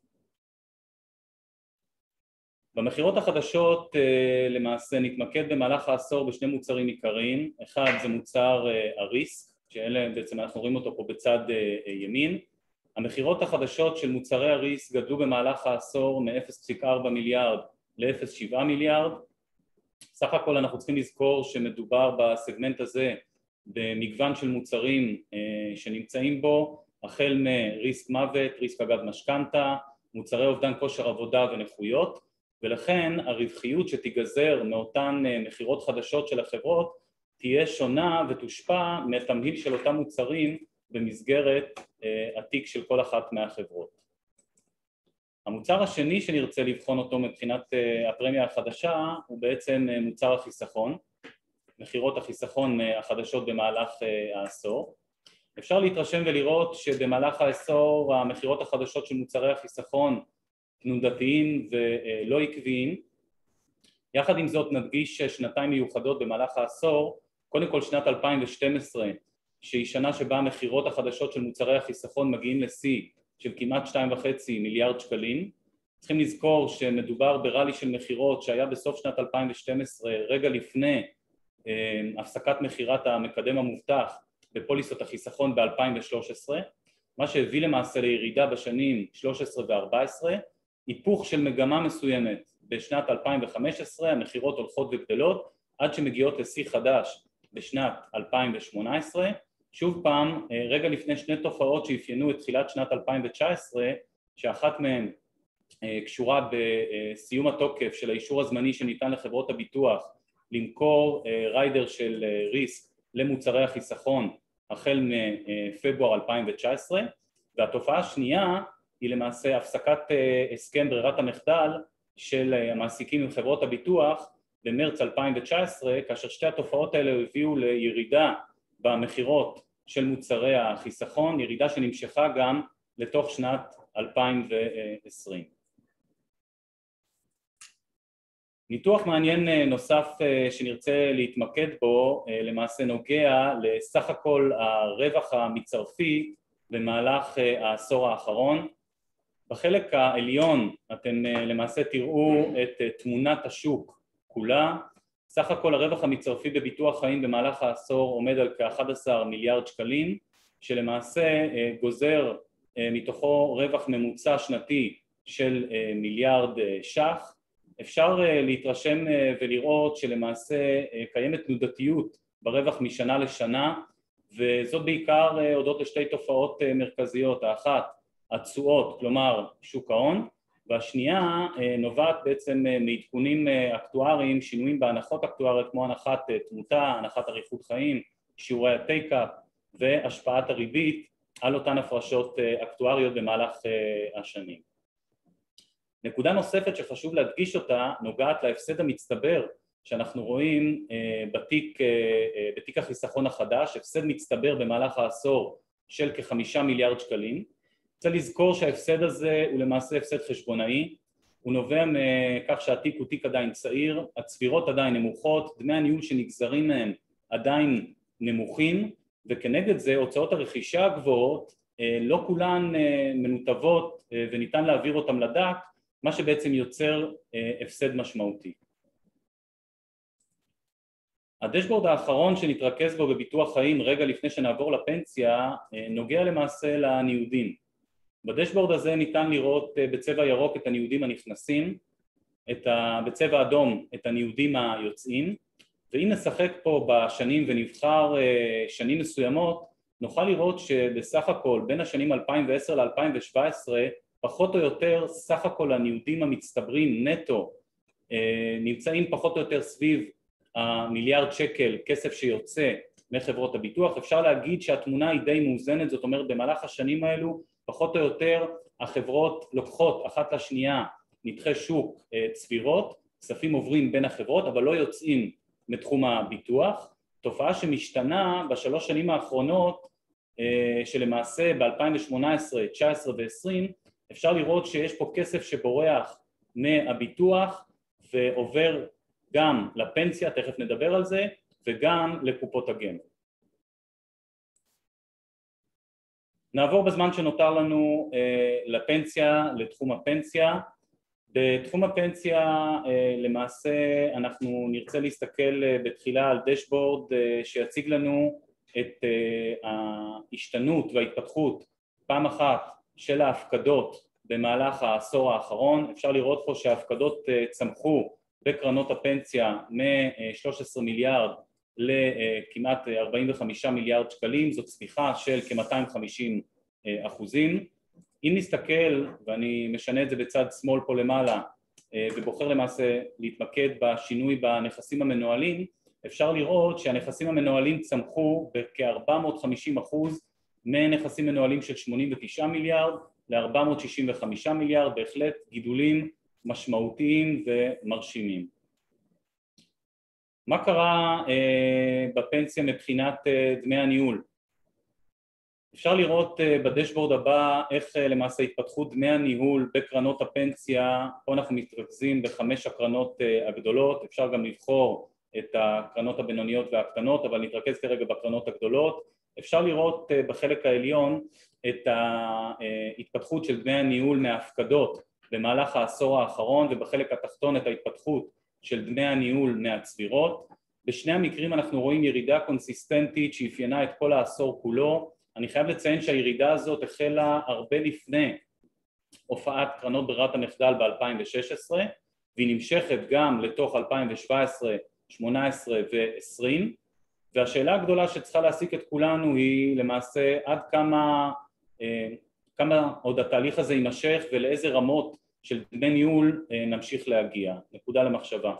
במחירות החדשות למעשה נתמקד במהלך העשור בשני מוצרים עיקריים. אחד זה מוצר הריסק, שאלה בעצם אנחנו רואים אותו פה בצד ימין. המחירות החדשות של מוצרי הריסק גדלו במהלך העשור מ-0.4 מיליארד ל-0.7 מיליארד. סך הכל אנחנו צריכים לזכור שמדובר בסגמנט הזה במגוון של מוצרים שנמצאים בו, החל מריסק מוות, ריסק אגב משכנתה, מוצרי אובדן כושר עבודה ונכויות, ולכן הרווחיות שתיגזר מאותן מחירות חדשות של החברות תהיה שונה ותושפע מהתמהיל של אותם מוצרים במסגרת התיק של כל אחת מהחברות. המוצר השני שנרצה לבחון אותו מבחינת הפרמיה החדשה הוא בעצם מוצר החיסכון, מחירות החיסכון החדשות במהלך העשור. אפשר להתרשם ולראות שבמהלך העשור המחירות החדשות של מוצרי החיסכון תנודתיים ולא עקביים. יחד עם זאת נדגיש שנתיים מיוחדות במהלך העשור, קודם כל שנת 2012 שהיא שנה שבה המחירות החדשות של מוצרי החיסכון מגיעים לשיא של כמעט 2.5 מיליארד שקלים. צריכים לזכור שמדובר ברלי של מחירות שהיה בסוף שנת 2012 רגע לפני הפסקת מחירת המקדם המובטח בפוליסות החיסכון ב-2013, מה שהביא למעשה לירידה בשנים 13 ו-14, היפוך של מגמה מסוימת בשנת 2015, המחירות הולכות וגדלות עד שמגיעות לשיא חדש בשנת 2018, שוב פעם רגע לפני שני תופעות שאפיינו את תחילת שנת 2019, שאחת מהן קשורה בסיום התוקף של האישור הזמני שניתן לחברות הביטוח למכור ריידר של ריסק למוצרי החיסכון החל מפברואר 2019, והתופעה השנייה היא למעשה הפסקת הסכם ברירת המחדל של המעסיקים עם חברות הביטוח במרץ 2019, כאשר שתי התופעות האלה הביאו לירידה במחירות של מוצרי החיסכון, ירידה שנמשכה גם לתוך שנת 2020. ניתוח מעניין נוסף שנרצה להתמקד בו למעשה נוגע לסך הכל הרווח המצרפי במהלך העשור האחרון. בחלק העליון אתם למעשה תראו את תמונת השוק כולה. סך הכל הרווח המצרפי בביטוח חיים במהלך העשור עומד על כ-11 מיליארד שקלים, שלמעשה גוזר מתוכו רווח ממוצע שנתי של מיליארד ש"ח. אפשר להתרשם ולראות שלמעשה קיימת תנודתיות ברווח משנה לשנה, וזאת בעיקר הודות לשתי תופעות מרכזיות. האחת, התשואות, כלומר שוק ההון, והשנייה נובעת בעצם מעדכונים אקטואריים, שינויים בהנחות אקטואריות כמו הנחת תמותה, הנחת אריכות חיים, שיעורי הטייקאפ והשפעת הריבית על אותן הפרשות אקטואריות במהלך השנים. נקודה נוספת שחשוב להדגיש אותה נוגעת להפסד המצטבר שאנחנו רואים בתיק החיסכון החדש, הפסד מצטבר במהלך העשור של כ5 מיליארד שקלים. צריך לזכור שההפסד הזה הוא למעשה הפסד חשבונאי, הוא נובע מכך שהתיק הוא תיק עדיין צעיר, הצבירות עדיין נמוכות, דמי הניהול שנגזרים מהם עדיין נמוכים, וכנגד זה הוצאות הרכישה הגבוהות לא כולן מנותבות וניתן להעביר אותם לדק, מה שבעצם יוצר הפסד משמעותי. הדשבורד האחרון שנתרכז בו בביטוח חיים רגע לפני שנעבור לפנסיה נוגע למעשה לניודים. בדשבורד הזה ניתן לראות בצבע ירוק את הניודים הנכנסים, בצבע אדום את הניודים היוצאים, ואם נשחק פה בשנים ונבחר שנים מסוימות, נוכל לראות שבסך הכל בין השנים 2010 ל-2017 פחות או יותר סך הכל הניודים המצטברים נטו נמצאים פחות או יותר סביב המיליארד שקל כסף שיוצא מחברות הביטוח. אפשר להגיד שהתמונה היא די מאוזנת, זאת אומרת במהלך השנים האלו פחות או יותר החברות לוקחות אחת לשנייה נתחי שוק צבירות, כספים עוברים בין החברות אבל לא יוצאים מתחום הביטוח, תופעה שמשתנה בשלוש שנים האחרונות שלמעשה ב-2018, 19 ו-20 אפשר לראות שיש פה כסף שבורח מהביטוח ועובר גם לפנסיה, תכף נדבר על זה, וגם לקופות הגמל. נעבור בזמן שנותר לנו לפנסיה, לתחום הפנסיה. בתחום הפנסיה למעשה אנחנו נרצה להסתכל בתחילה על דשבורד שיציג לנו את ההשתנות וההתפתחות פעם אחת של ההפקדות במהלך העשור האחרון. אפשר לראות פה שההפקדות צמחו בקרנות הפנסיה מ-13 מיליארד לכמעט 45 מיליארד שקלים, זאת צמיחה של כ-250%. אם נסתכל, ואני משנה את זה בצד שמאל פה למעלה, ובוחר למעשה להתמקד בשינוי בנכסים המנוהלים, אפשר לראות שהנכסים המנוהלים צמחו בכ-450% מנכסים מנוהלים של 89 מיליארד ל-465 מיליארד, בהחלט גידולים משמעותיים ומרשימים. מה קרה בפנסיה מבחינת דמי הניהול? אפשר לראות בדשבורד הבא איך למעשה התפתחו דמי הניהול בקרנות הפנסיה. פה אנחנו מתרכזים בחמש הקרנות הגדולות, אפשר גם לבחור את הקרנות הבינוניות והקטנות, אבל נתרכז כרגע בקרנות הגדולות. אפשר לראות בחלק העליון את ההתפתחות של דמי הניהול מההפקדות במהלך העשור האחרון, ובחלק התחתון את ההתפתחות של דמי הניהול מהצבירות. בשני המקרים אנחנו רואים ירידה קונסיסטנטית שאפיינה את כל העשור כולו. אני חייב לציין שהירידה הזאת החלה הרבה לפני הופעת קרנות ברירת המחדל ב-2016, והיא נמשכת גם לתוך 2017, 18 ו-20, והשאלה הגדולה שצריכה להעסיק את כולנו היא למעשה עד כמה עוד התהליך הזה יימשך ולאיזה רמות של דמי ניהול נמשיך להגיע. נקודה למחשבה.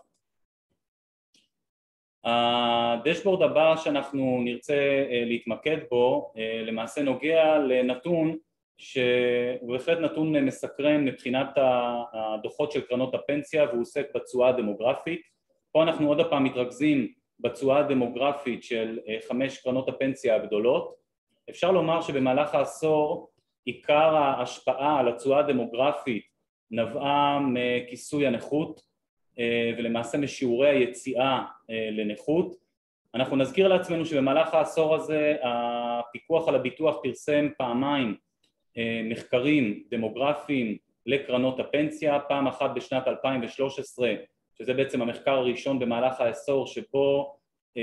הדשבורד הבא שאנחנו נרצה להתמקד בו למעשה נוגע לנתון שהוא בהחלט נתון מסקרן מבחינת הדוחות של קרנות הפנסיה, והוא עוסק בתשואה הדמוגרפית. פה אנחנו עוד הפעם מתרכזים בתשואה הדמוגרפית של 5 קרנות הפנסיה הגדולות. אפשר לומר שבמהלך העשור עיקר ההשפעה על התשואה הדמוגרפית נבעה מכיסוי הנכות ולמעשה משיעורי היציאה לנכות. אנחנו נזכיר לעצמנו שבמהלך העשור הזה הפיקוח על הביטוח פרסם פעמיים מחקרים דמוגרפיים לקרנות הפנסיה, פעם אחת בשנת 2013, שזה בעצם המחקר הראשון במהלך העשור שבו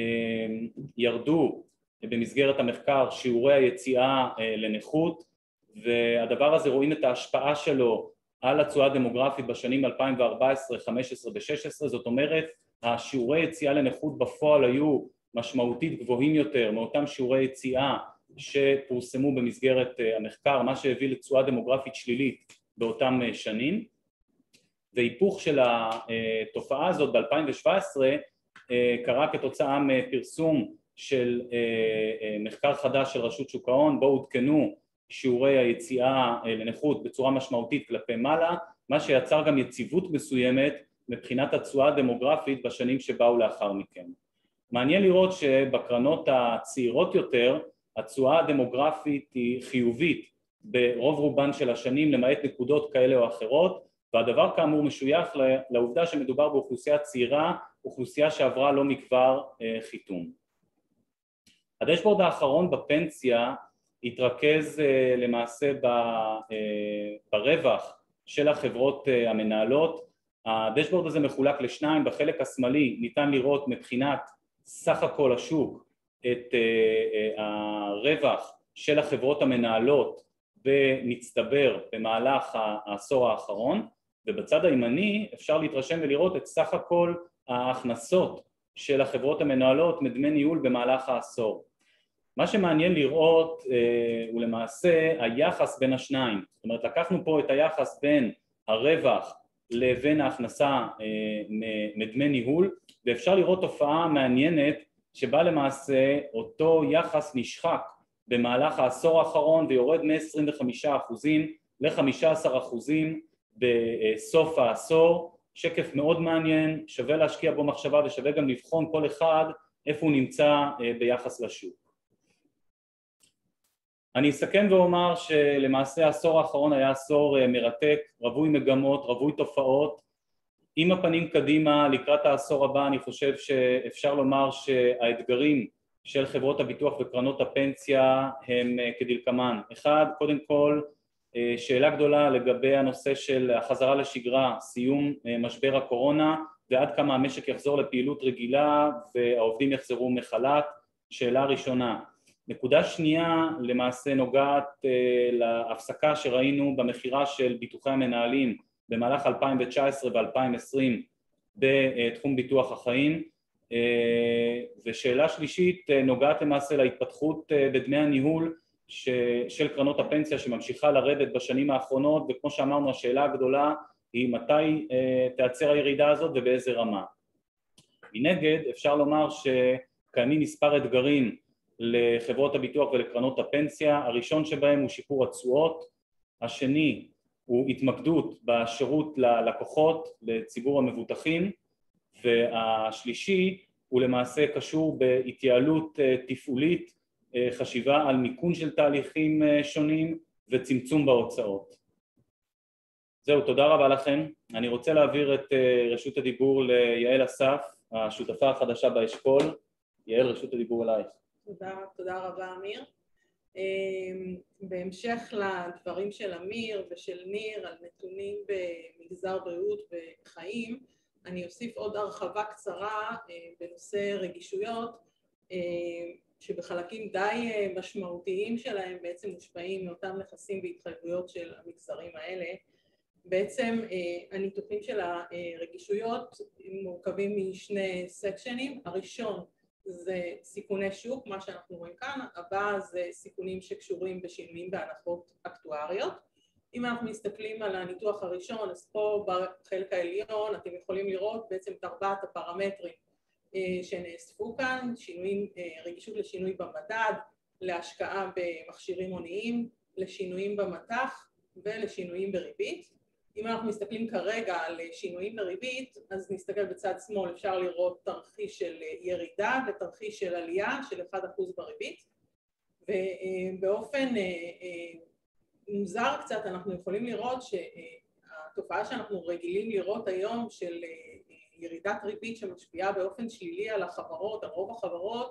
ירדו במסגרת המחקר שיעורי היציאה לנכות, והדבר הזה רואים את ההשפעה שלו על התשואה הדמוגרפית בשנים 2014, 15 ו-16, זאת אומרת השיעורי יציאה לנכות בפועל היו משמעותית גבוהים יותר מאותם שיעורי יציאה שפורסמו במסגרת המחקר, מה שהביא לתשואה דמוגרפית שלילית באותם שנים, והיפוך של התופעה הזאת ב-2017 קרה כתוצאה מפרסום של מחקר חדש של רשות שוק ההון, בו עודכנו שיעורי היציאה לנכות בצורה משמעותית כלפי מעלה, מה שיצר גם יציבות מסוימת מבחינת התשואה הדמוגרפית בשנים שבאו לאחר מכן. מעניין לראות שבקרנות הצעירות יותר התשואה הדמוגרפית היא חיובית ברוב רובן של השנים למעט נקודות כאלה או אחרות, והדבר כאמור משוייך לעובדה שמדובר באוכלוסייה צעירה, אוכלוסייה שעברה לא מכבר חיתום. הדשבורד האחרון בפנסיה התרכז למעשה ברווח של החברות המנהלות. הדשבורד הזה מחולק לשניים, בחלק השמאלי ניתן לראות מבחינת סך הכל השוק את הרווח של החברות המנהלות במצטבר במהלך העשור האחרון, ובצד הימני אפשר להתרשם ולראות את סך הכל ההכנסות של החברות המנהלות מדמי ניהול במהלך העשור. מה שמעניין לראות הוא למעשה היחס בין השניים, זאת אומרת לקחנו פה את היחס בין הרווח לבין ההכנסה מדמי ניהול, ואפשר לראות תופעה מעניינת שבה למעשה אותו יחס נשחק במהלך העשור האחרון ויורד מ-25% ל-15% בסוף העשור. שקף מאוד מעניין, שווה להשקיע בו מחשבה ושווה גם לבחון כל אחד איפה הוא נמצא ביחס לשוק. אני אסכם ואומר שלמעשה העשור האחרון היה עשור מרתק, רווי מגמות, רווי תופעות. עם הפנים קדימה לקראת העשור הבא אני חושב שאפשר לומר שהאתגרים של חברות הביטוח וקרנות הפנסיה הם כדלקמן. אחד, קודם כל שאלה גדולה לגבי הנושא של החזרה לשגרה, סיום משבר הקורונה ועד כמה המשק יחזור לפעילות רגילה והעובדים יחזרו מחל"ת, שאלה ראשונה. נקודה שנייה למעשה נוגעת להפסקה שראינו במחירה של ביטוחי המנהלים במהלך 2019 ו-2020 בתחום ביטוח החיים, ושאלה שלישית נוגעת למעשה להתפתחות בדמי הניהול של קרנות הפנסיה שממשיכה לרדת בשנים האחרונות, וכמו שאמרנו השאלה הגדולה היא מתי תעצר הירידה הזאת ובאיזה רמה. מנגד אפשר לומר שקיימים מספר אתגרים לחברות הביטוח ולקרנות הפנסיה. הראשון שבהם הוא שיפור התשואות, השני הוא התמקדות בשירות ללקוחות, לציבור המבוטחים, והשלישי הוא למעשה קשור בהתייעלות תפעולית, חשיבה על מיקון של תהליכים שונים וצמצום בהוצאות. זהו, תודה רבה לכם. אני רוצה להעביר את רשות הדיבור ליעל אסף, השותפה החדשה באשכול. יעל, רשות הדיבור אלייך. תודה רבה אמיר. בהמשך לדברים של אמיר ושל ניר על נתונים במגזר בריאות וחיים, אני אוסיף עוד הרחבה קצרה בנושא רגישויות שבחלקים די משמעותיים שלהם בעצם מושפעים מאותם נכסים והתחייבויות של המגזרים האלה. בעצם הניתוחים של הרגישויות מורכבים משני סקשנים. הראשון זה סיכוני שוק, מה שאנחנו רואים כאן, הבא זה סיכונים שקשורים בשינויים בהנחות אקטואריות. אם אנחנו מסתכלים על הניתוח הראשון, אז פה בחלק העליון אתם יכולים לראות בעצם את ארבעת הפרמטרים שנאספו כאן, רגישות לשינוי במדד, להשקעה במכשירים הוניים, לשינויים במטח ולשינויים בריבית. אם אנחנו מסתכלים כרגע על שינויים בריבית, אז נסתכל בצד שמאל, אפשר לראות תרחיש של ירידה ותרחיש של עלייה של 1% בריבית, ובאופן מוזר קצת אנחנו יכולים לראות שהתופעה שאנחנו רגילים לראות היום של ירידת ריבית שמשפיעה באופן שלילי על החברות, על רוב החברות,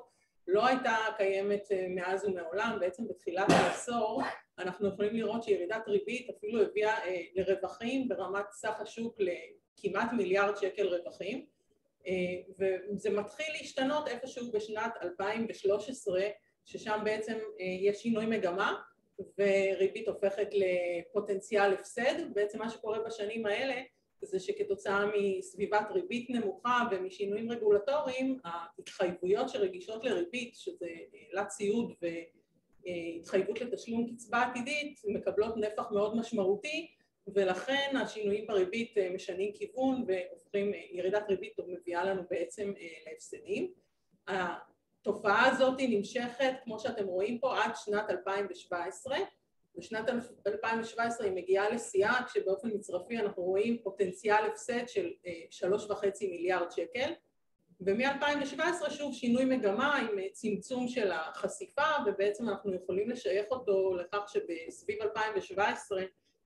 לא הייתה קיימת מאז ומעולם. בעצם בתחילת העשור אנחנו יכולים לראות שירידת ריבית אפילו הביאה לרווחים ברמת סך השוק לכמעט מיליארד שקל רווחים, וזה מתחיל להשתנות איפשהו בשנת 2013, ששם בעצם יש שינוי מגמה וריבית הופכת לפוטנציאל הפסד. בעצם מה שקורה בשנים האלה זה שכתוצאה מסביבת ריבית נמוכה ומשינויים רגולטוריים, ההתחייבויות שרגישות לריבית, שזה לציוד והתחייבות לתשלום קצבה עתידית, מקבלות נפח מאוד משמעותי, ולכן השינויים בריבית משנים כיוון והופכים, ירידת ריבית מביאה לנו בעצם להפסדים. התופעה הזאת נמשכת, כמו שאתם רואים פה, עד שנת 2017. בשנת 2017 היא מגיעה לשיאה, כשבאופן מצרפי אנחנו רואים פוטנציאל הפסד של 3.5 מיליארד שקל, ומ-2017 שוב שינוי מגמה עם צמצום של החשיפה, ובעצם אנחנו יכולים לשייך אותו לכך שבסביב 2017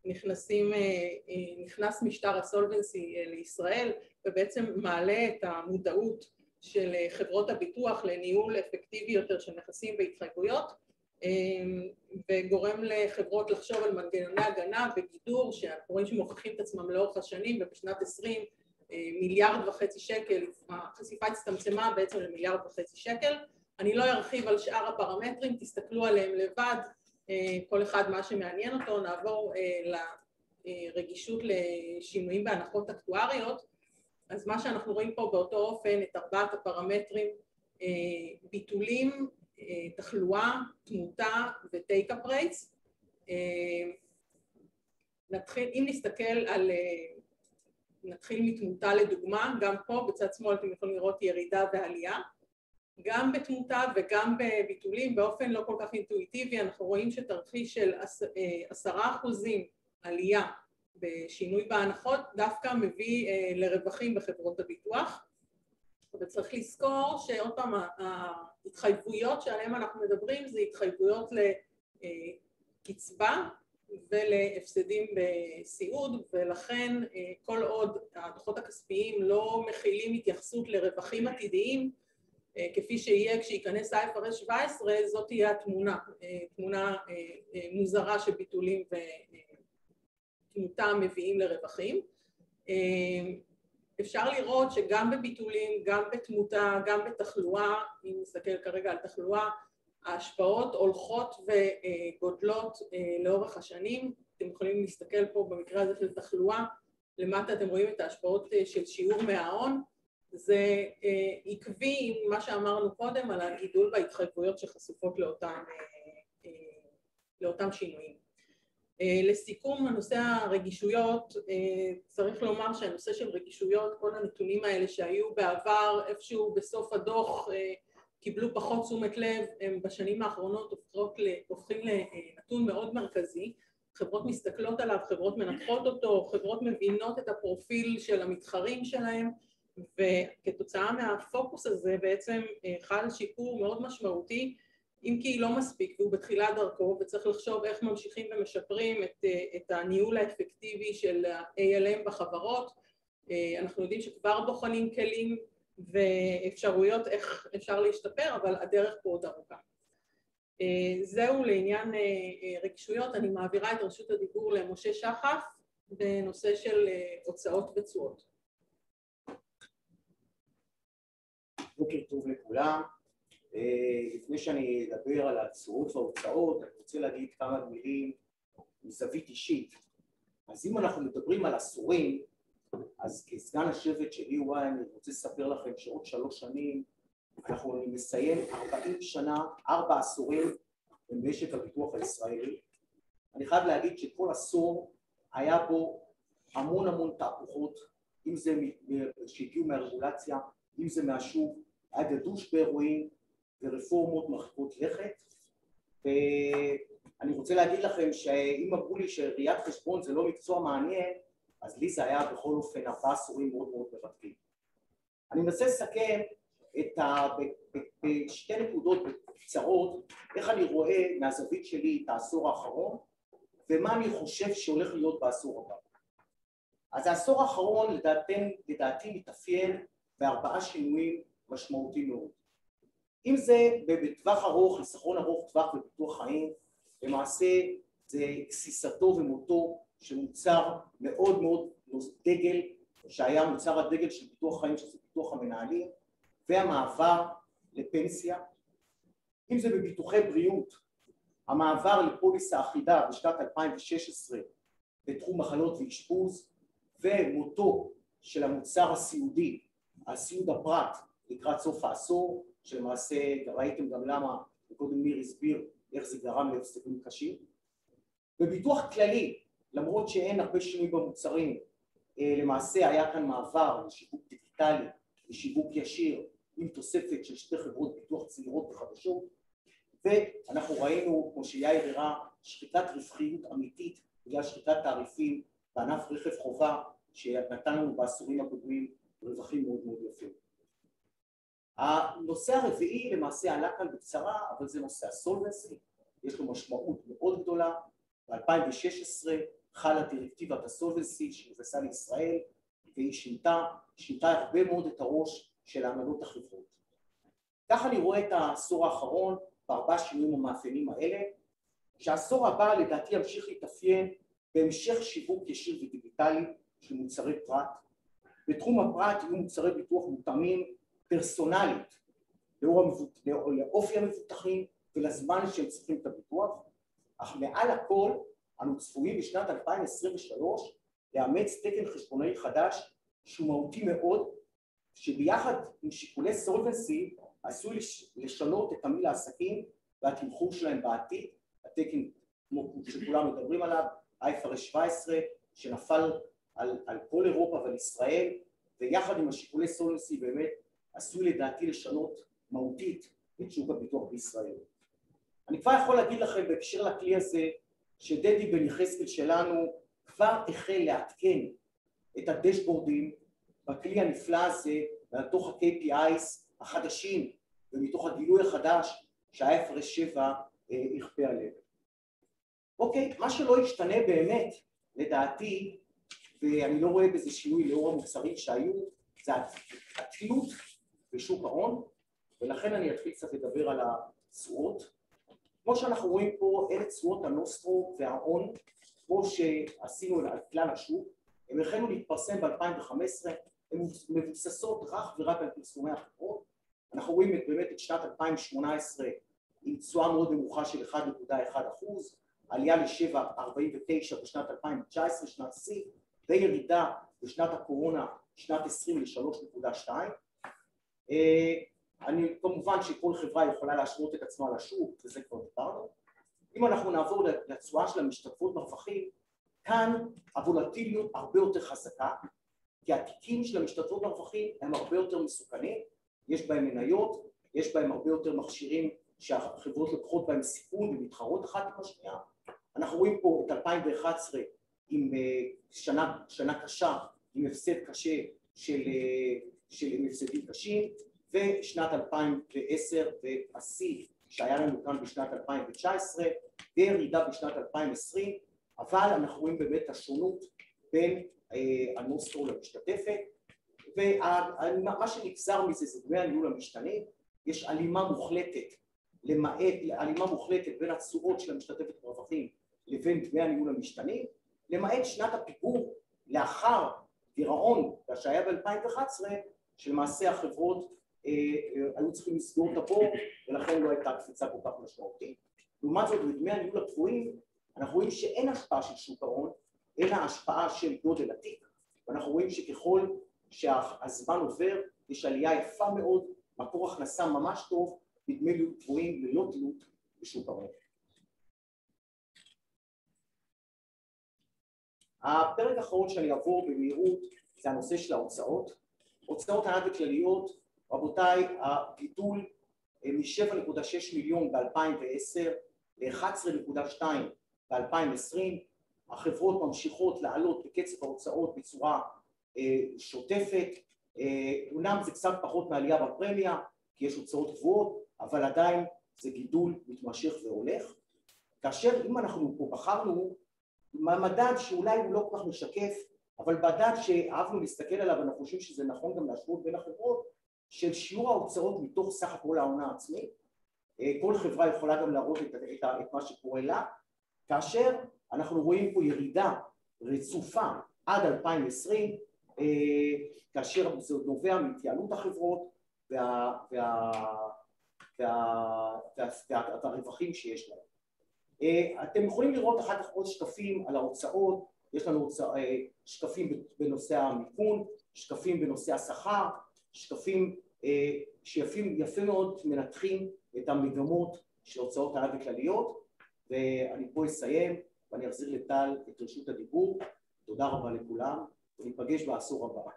נכנס משטר הסולבנסי לישראל, ובעצם מעלה את המודעות של חברות הביטוח לניהול אפקטיבי יותר של נכסים והתחייבויות, וגורם לחברות לחשוב על מנגנוני הגנה וגידור שאנחנו רואים שמוכיחים את עצמם לאורך השנים, ובשנת 20 מיליארד וחצי שקל, החשיפה הצטמצמה בעצם למיליארד וחצי שקל. אני לא ארחיב על שאר הפרמטרים, תסתכלו עליהם לבד, כל אחד מה שמעניין אותו. נעבור לרגישות לשינויים בהנחות אקטואריות. אז מה שאנחנו רואים פה באותו אופן, את ארבעת הפרמטרים, ביטולים, תחלואה, תמותה וטייק-אפ רייטס. אם נתחיל מתמותה לדוגמה, גם פה בצד שמאל אתם יכולים לראות ירידה ועלייה. גם בתמותה וגם בביטולים באופן לא כל כך אינטואיטיבי, אנחנו רואים שתרחיש של 10% עלייה בשינוי בהנחות דווקא מביא לרווחים בחברות הביטוח. וצריך לזכור שעוד פעם ההתחייבויות שעליהן אנחנו מדברים זה התחייבויות לקצבה ולהפסדים בסיעוד, ולכן כל עוד הדוחות הכספיים לא מכילים התייחסות לרווחים עתידיים כפי שיהיה כשיכנס IFRS 17, זאת תהיה תמונה מוזרה שביטולים ותמותה מביאים לרווחים. אפשר לראות שגם בביטולים, גם בתמותה, גם בתחלואה, אם נסתכל כרגע על תחלואה, ההשפעות הולכות וגודלות לאורך השנים. אתם יכולים להסתכל פה במקרה הזה של תחלואה, למטה אתם רואים את ההשפעות של שיעור מההון, זה עקבי עם מה שאמרנו קודם על הגידול בהתחייבויות שחשופות לאותם שינויים. לסיכום, הנושא הרגישויות, צריך לומר שהנושא של רגישויות, כל הנתונים האלה שהיו בעבר איפשהו בסוף הדוח קיבלו פחות תשומת לב, הם בשנים האחרונות הופכים לנתון מאוד מרכזי. חברות מסתכלות עליו, חברות מנתחות אותו, חברות מבינות את הפרופיל של המתחרים שלהם, וכתוצאה מהפוקוס הזה בעצם חל שיפור מאוד משמעותי, אם כי לא מספיק והוא בתחילת דרכו, וצריך לחשוב איך ממשיכים ומשפרים את הניהול האפקטיבי של ה-ALM בחברות. אנחנו יודעים שכבר בוחנים כלים ואפשרויות איך אפשר להשתפר, אבל הדרך פה עוד ארוכה. זהו לעניין רגישויות. אני מעבירה את רשות הדיבור למשה שחף בנושא של הוצאות ותשואות. בוקר טוב לכולם. לפני שאני אדבר על התשואות וההוצאות, אני רוצה להגיד כמה מילים מזווית אישית. אז אם אנחנו מדברים על עשורים, אז כסגן השבט של EY אני רוצה לספר לכם שעוד 3 שנים אנחנו נסיים 40 שנה, 4 עשורים במשק הביטוח הישראלי. אני חייב להגיד שכל עשור היה בו המון תהפוכות, אם זה שהגיעו מהרגולציה, אם זה מהשוק, היה גדוש באירועים ורפורמות מרחיקות לכת. ואני רוצה להגיד לכם שאם אמרו לי שראיית חשבון זה לא מקצוע מעניין, אז לי זה היה בכל אופן 4 עשורים מאוד מרתקים. אני מנסה לסכם בשתי נקודות קצרות, איך אני רואה מהזווית שלי את העשור האחרון, ומה אני חושב שהולך להיות בעשור הבא. אז העשור האחרון לדעתי מתאפיין ב4 שינויים משמעותיים מאוד. אם זה בטווח ארוך, חיסכון ארוך טווח וביטוח חיים, למעשה זה גסיסתו ומותו של מוצר מאוד מאוד דגל, שהיה מוצר הדגל של ביטוח חיים, שזה ביטוח המנהלים, והמעבר לפנסיה. אם זה בביטוחי בריאות, המעבר לפוליסה אחידה בשנת 2016 בתחום מחלות ואשפוז, ומותו של המוצר הסיעודי, הסיעוד הפרט לקראת סוף העשור, שלמעשה ראיתם גם למה, וקודם ניר הסביר איך זה גרם להפסדים קשים. בביטוח כללי, למרות שאין הרבה שינוי במוצרים, למעשה היה כאן מעבר לשיווק דיגיטלי, לשיווק ישיר, עם תוספת של שתי חברות ביטוח צעירות וחדשות, ואנחנו ראינו, כמו שיאיר הראה, שחיקת רווחיות אמיתית בגלל שחיקת תעריפים בענף רכב חובה, שנתן לנו בעשורים הקודמים רווחים מאוד מאוד יפים. הנושא הרביעי למעשה עלה כאן בקצרה, אבל זה נושא הסולבנסי, יש לו משמעות מאוד גדולה. ב-2016 חלה דירקטיבת הסולבנסי שנכנסה לישראל, והיא שינתה הרבה מאוד את הראש של הנהלות החברות. ככה אני רואה את העשור האחרון בארבעה שינויים המאפיינים האלה, שהעשור הבא לדעתי ימשיך להתאפיין בהמשך שיווק ישיר ודיגיטלי של מוצרי פרט. בתחום הפרט יהיו מוצרי ביטוח מותאמים פרסונלית לאופי המבוטחים ולזמן שהם צריכים את הביטוח, אך מעל הכל אנו צפויים בשנת 2023 לאמץ תקן חשבונאי חדש שהוא מהותי מאוד, שביחד עם שיקולי סולבנסי עשוי לשנות את תמהיל העסקים והתמחור שלהם בעתיד. התקן כמו שכולם מדברים עליו, IFRS 17, שנפל על כל אירופה ועל ישראל, ויחד עם השיקולי סולבנסי באמת עשוי לדעתי לשנות מהותית את שוק הביטוח בישראל. אני כבר יכול להגיד לכם בהקשר לכלי הזה, שדדי בן יחזקאל שלנו כבר החל לעדכן את הדשבורדים בכלי הנפלא הזה, מתוך ה-KPIs החדשים ומתוך הגילוי החדש שה-IFRS 7 יכפה עליהם. אוקיי, מה שלא ישתנה באמת, לדעתי, ואני לא רואה בזה שינוי לאור המוצרים שהיו, זה התלות בשוק ההון, ולכן אני אתחיל קצת לדבר על התשואות. כמו שאנחנו רואים פה, אלה תשואות הנוסטרו וההון, כמו שעשינו על כלל השוק, הם החלו להתפרסם ב-2015, הן מבוססות רך על פרסומי החברות. אנחנו רואים באמת את שנת 2018 עם תשואה מאוד נמוכה של 1.1%, עלייה ל-7.49 בשנת 2019, שנת C, וירידה בשנת הקורונה, שנת 20 ל-3.2. אני כמובן שכל חברה יכולה להשוות את עצמה לשוק, וזה כבר דיברנו. אם אנחנו נעבור לתשואה של המשתתפות ברווחים, כאן הוולטיליות הרבה יותר חזקה, כי התיקים של המשתתפות ברווחים הם הרבה יותר מסוכנים, יש בהם מניות, יש בהם הרבה יותר מכשירים שהחברות לוקחות בהם סיכון ומתחרות אחת עם השנייה. אנחנו רואים פה את 2011 עם שנה קשה, עם הפסד קשה של הפסדים קשים, ושנת 2010 והשיא שהיה לנו כאן בשנת 2019, וירידה בשנת 2020, אבל אנחנו רואים באמת השונות בין הנוסטרו למשתתפת, ומה שנגזר מזה זה דמי הניהול המשתנים. יש הלימה מוחלטת בין התשואות של המשתתפת ברווחים לבין דמי הניהול המשתנים, למעט שנת הפיגור לאחר גירעון שהיה ב-2011, שלמעשה החברות היו צריכים לסגור את הבור, ולכן לא הייתה קפיצה כל כך משמעותית. לעומת זאת, בדמי הניהול הקבועים, אנחנו רואים שאין השפעה של שוק ההון, אלא השפעה של גודל התיק, ואנחנו רואים שככל שהזמן עובר, יש עלייה יפה מאוד, מקור הכנסה ממש טוב, בדמי ניהול קבועים ללא תלות בשוק ההון. הפרק האחרון שאני אעבור במהירות זה הנושא של ההוצאות. הוצאות ענק וכלליות, רבותיי, הגידול מ-7.6 מיליון ב-2010 ל-11.2 ב-2020, החברות ממשיכות לעלות בקצב ההוצאות בצורה שוטפת, אומנם זה קצת פחות מעלייה בפרמיה, כי יש הוצאות גבוהות, אבל עדיין זה גידול מתמשך והולך. כאשר אם אנחנו פה בחרנו מדד שאולי הוא לא כל כך משקף, אבל מדד שאהבנו להסתכל עליו ואנחנו חושבים שזה נכון גם להשוות בין החברות, של שיעור ההוצאות מתוך סך הכל ההון העצמי. כל חברה יכולה גם להראות את מה שקורה לה, כאשר אנחנו רואים פה ירידה רצופה עד 2020, כאשר זה נובע מהתייעלות החברות והרווחים שיש להם. אתם יכולים לראות אחר כך עוד שקפים על ההוצאות, יש לנו שקפים בנושא המיכון, שקפים בנושא השכר, שקפים שיפה מאוד מנתחים את המגמות של הוצאות העל וכלליות, ואני פה אסיים ואני אחזיר לטל את רשות הדיבור. תודה רבה לכולם, וניפגש בעשור הבא.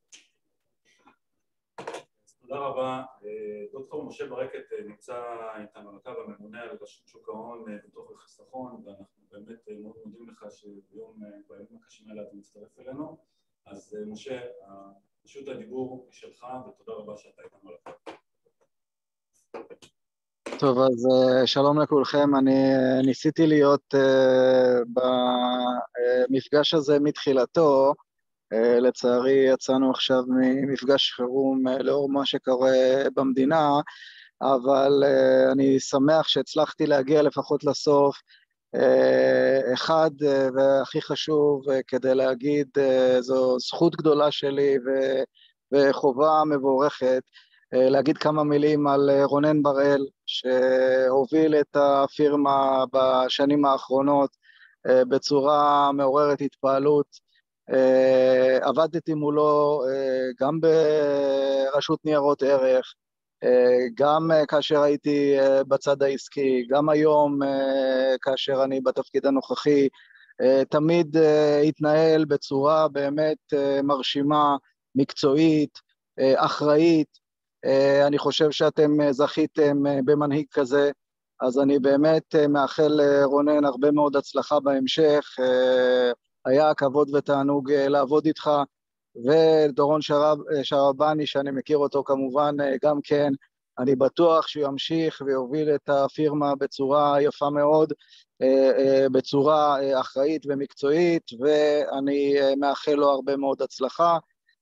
תודה רבה. דוקטור משה ברקת נמצא איתנו על הקו, הממונה על רשות שוק ההון בתוך החיסכון, ואנחנו באמת מאוד מודים לך שבימים הקשים האלה אתה מצטרף אלינו. אז משה, רשות הדיבור היא שלך, ותודה רבה שאתה איתנו על הקו. טוב, אז שלום לכולכם. אני ניסיתי להיות במפגש הזה מתחילתו. לצערי יצאנו עכשיו ממפגש חירום לאור מה שקורה במדינה, אבל אני שמח שהצלחתי להגיע לפחות לסוף. אחד והכי חשוב כדי להגיד, זו זכות גדולה שלי וחובה מבורכת להגיד כמה מילים על רונן בראל, שהוביל את הפירמה בשנים האחרונות בצורה מעוררת התפעלות. עבדתי מולו גם ברשות ניירות ערך, גם כאשר הייתי בצד העסקי, גם היום כאשר אני בתפקיד הנוכחי, תמיד התנהל בצורה באמת מרשימה, מקצועית, אחראית. אני חושב שאתם זכיתם במנהיג כזה, אז אני באמת מאחל רונן הרבה מאוד הצלחה בהמשך. היה כבוד ותענוג לעבוד איתך, ודורון שרבני שאני מכיר אותו כמובן גם כן, אני בטוח שהוא ימשיך ויוביל את הפירמה בצורה יפה מאוד, בצורה אחראית ומקצועית, ואני מאחל לו הרבה מאוד הצלחה.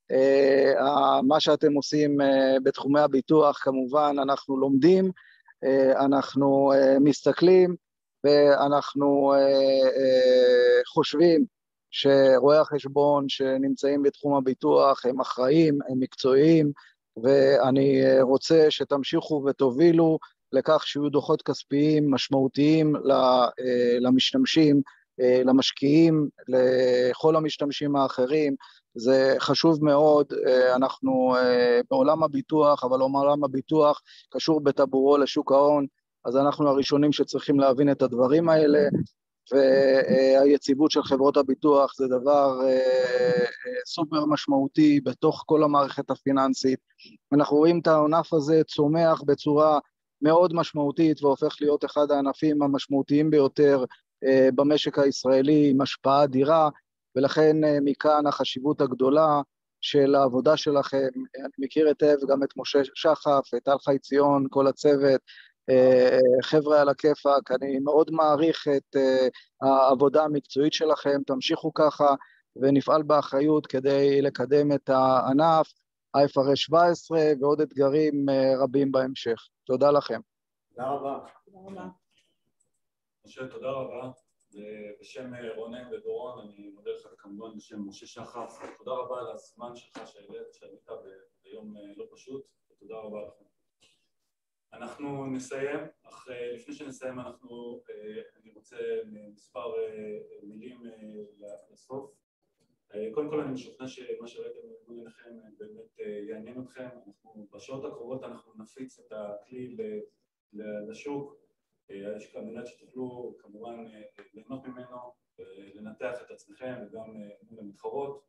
מה שאתם עושים בתחומי הביטוח כמובן אנחנו לומדים, אנחנו מסתכלים ואנחנו חושבים שרואי החשבון שנמצאים בתחום הביטוח הם אחראים, הם מקצועיים, ואני רוצה שתמשיכו ותובילו לכך שיהיו דוחות כספיים משמעותיים למשתמשים, למשקיעים, לכל המשתמשים האחרים. זה חשוב מאוד. אנחנו בעולם הביטוח, אבל עולם הביטוח קשור בטבורו לשוק ההון, אז אנחנו הראשונים שצריכים להבין את הדברים האלה, והיציבות של חברות הביטוח זה דבר סופר משמעותי בתוך כל המערכת הפיננסית. אנחנו רואים את הענף הזה צומח בצורה מאוד משמעותית, והופך להיות אחד הענפים המשמעותיים ביותר במשק הישראלי, עם השפעה אדירה, ולכן מכאן החשיבות הגדולה של העבודה שלכם. אני מכיר היטב גם את משה שחף, את טל חי-ציון, כל הצוות, חבר'ה על הכיפק. אני מאוד מעריך את העבודה המקצועית שלכם, תמשיכו ככה ונפעל באחריות כדי לקדם את הענף, IFRS 17 ועוד אתגרים רבים בהמשך. תודה לכם. תודה רבה. משה, תודה רבה. בשם רונן ודורון אני מודה לך, כמובן בשם משה שחף, תודה רבה על הזמן שלך שהיית ביום לא פשוט, ותודה רבה לכם. אנחנו נסיים, לפני שנסיים אני רוצה מספר מילים לסוף. קודם כל אני משוכנע שמה שראיתם מול עיניכם באמת יעניין אתכם. בשעות הקרובות אנחנו נפיץ את הכלי לשוק, על מנת שתוכלו כמובן ליהנות ממנו, לנתח את עצמכם וגם מול המתחרות.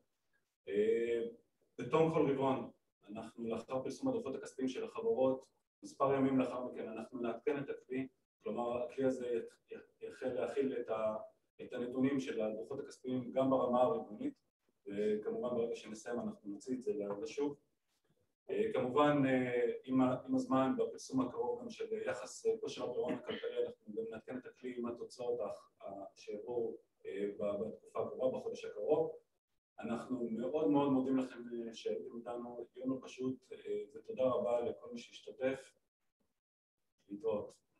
בתום כל רבעון, אנחנו לאחר פרסום הדוחות הכספיים של החברות, מספר ימים לאחר מכן אנחנו נעדכן את הכלי, כלומר הכלי הזה יחל להכיל את הנתונים של הדוחות הכספיים גם ברמה הרבעונית, וכמובן ברגע שנסיים אנחנו נוציא את זה לשוק. כמובן עם הזמן בפרסום הקרוב גם של יחס כושר הפירעון הכלכלי אנחנו גם נעדכן את הכלי עם התוצאות שיבואו בתקופה הקרובה בחודש הקרוב. אנחנו מאוד מאוד מודים לכם שהייתם איתנו, יום לא פשוט, ותודה רבה לכל מי שהשתתף. להתראות.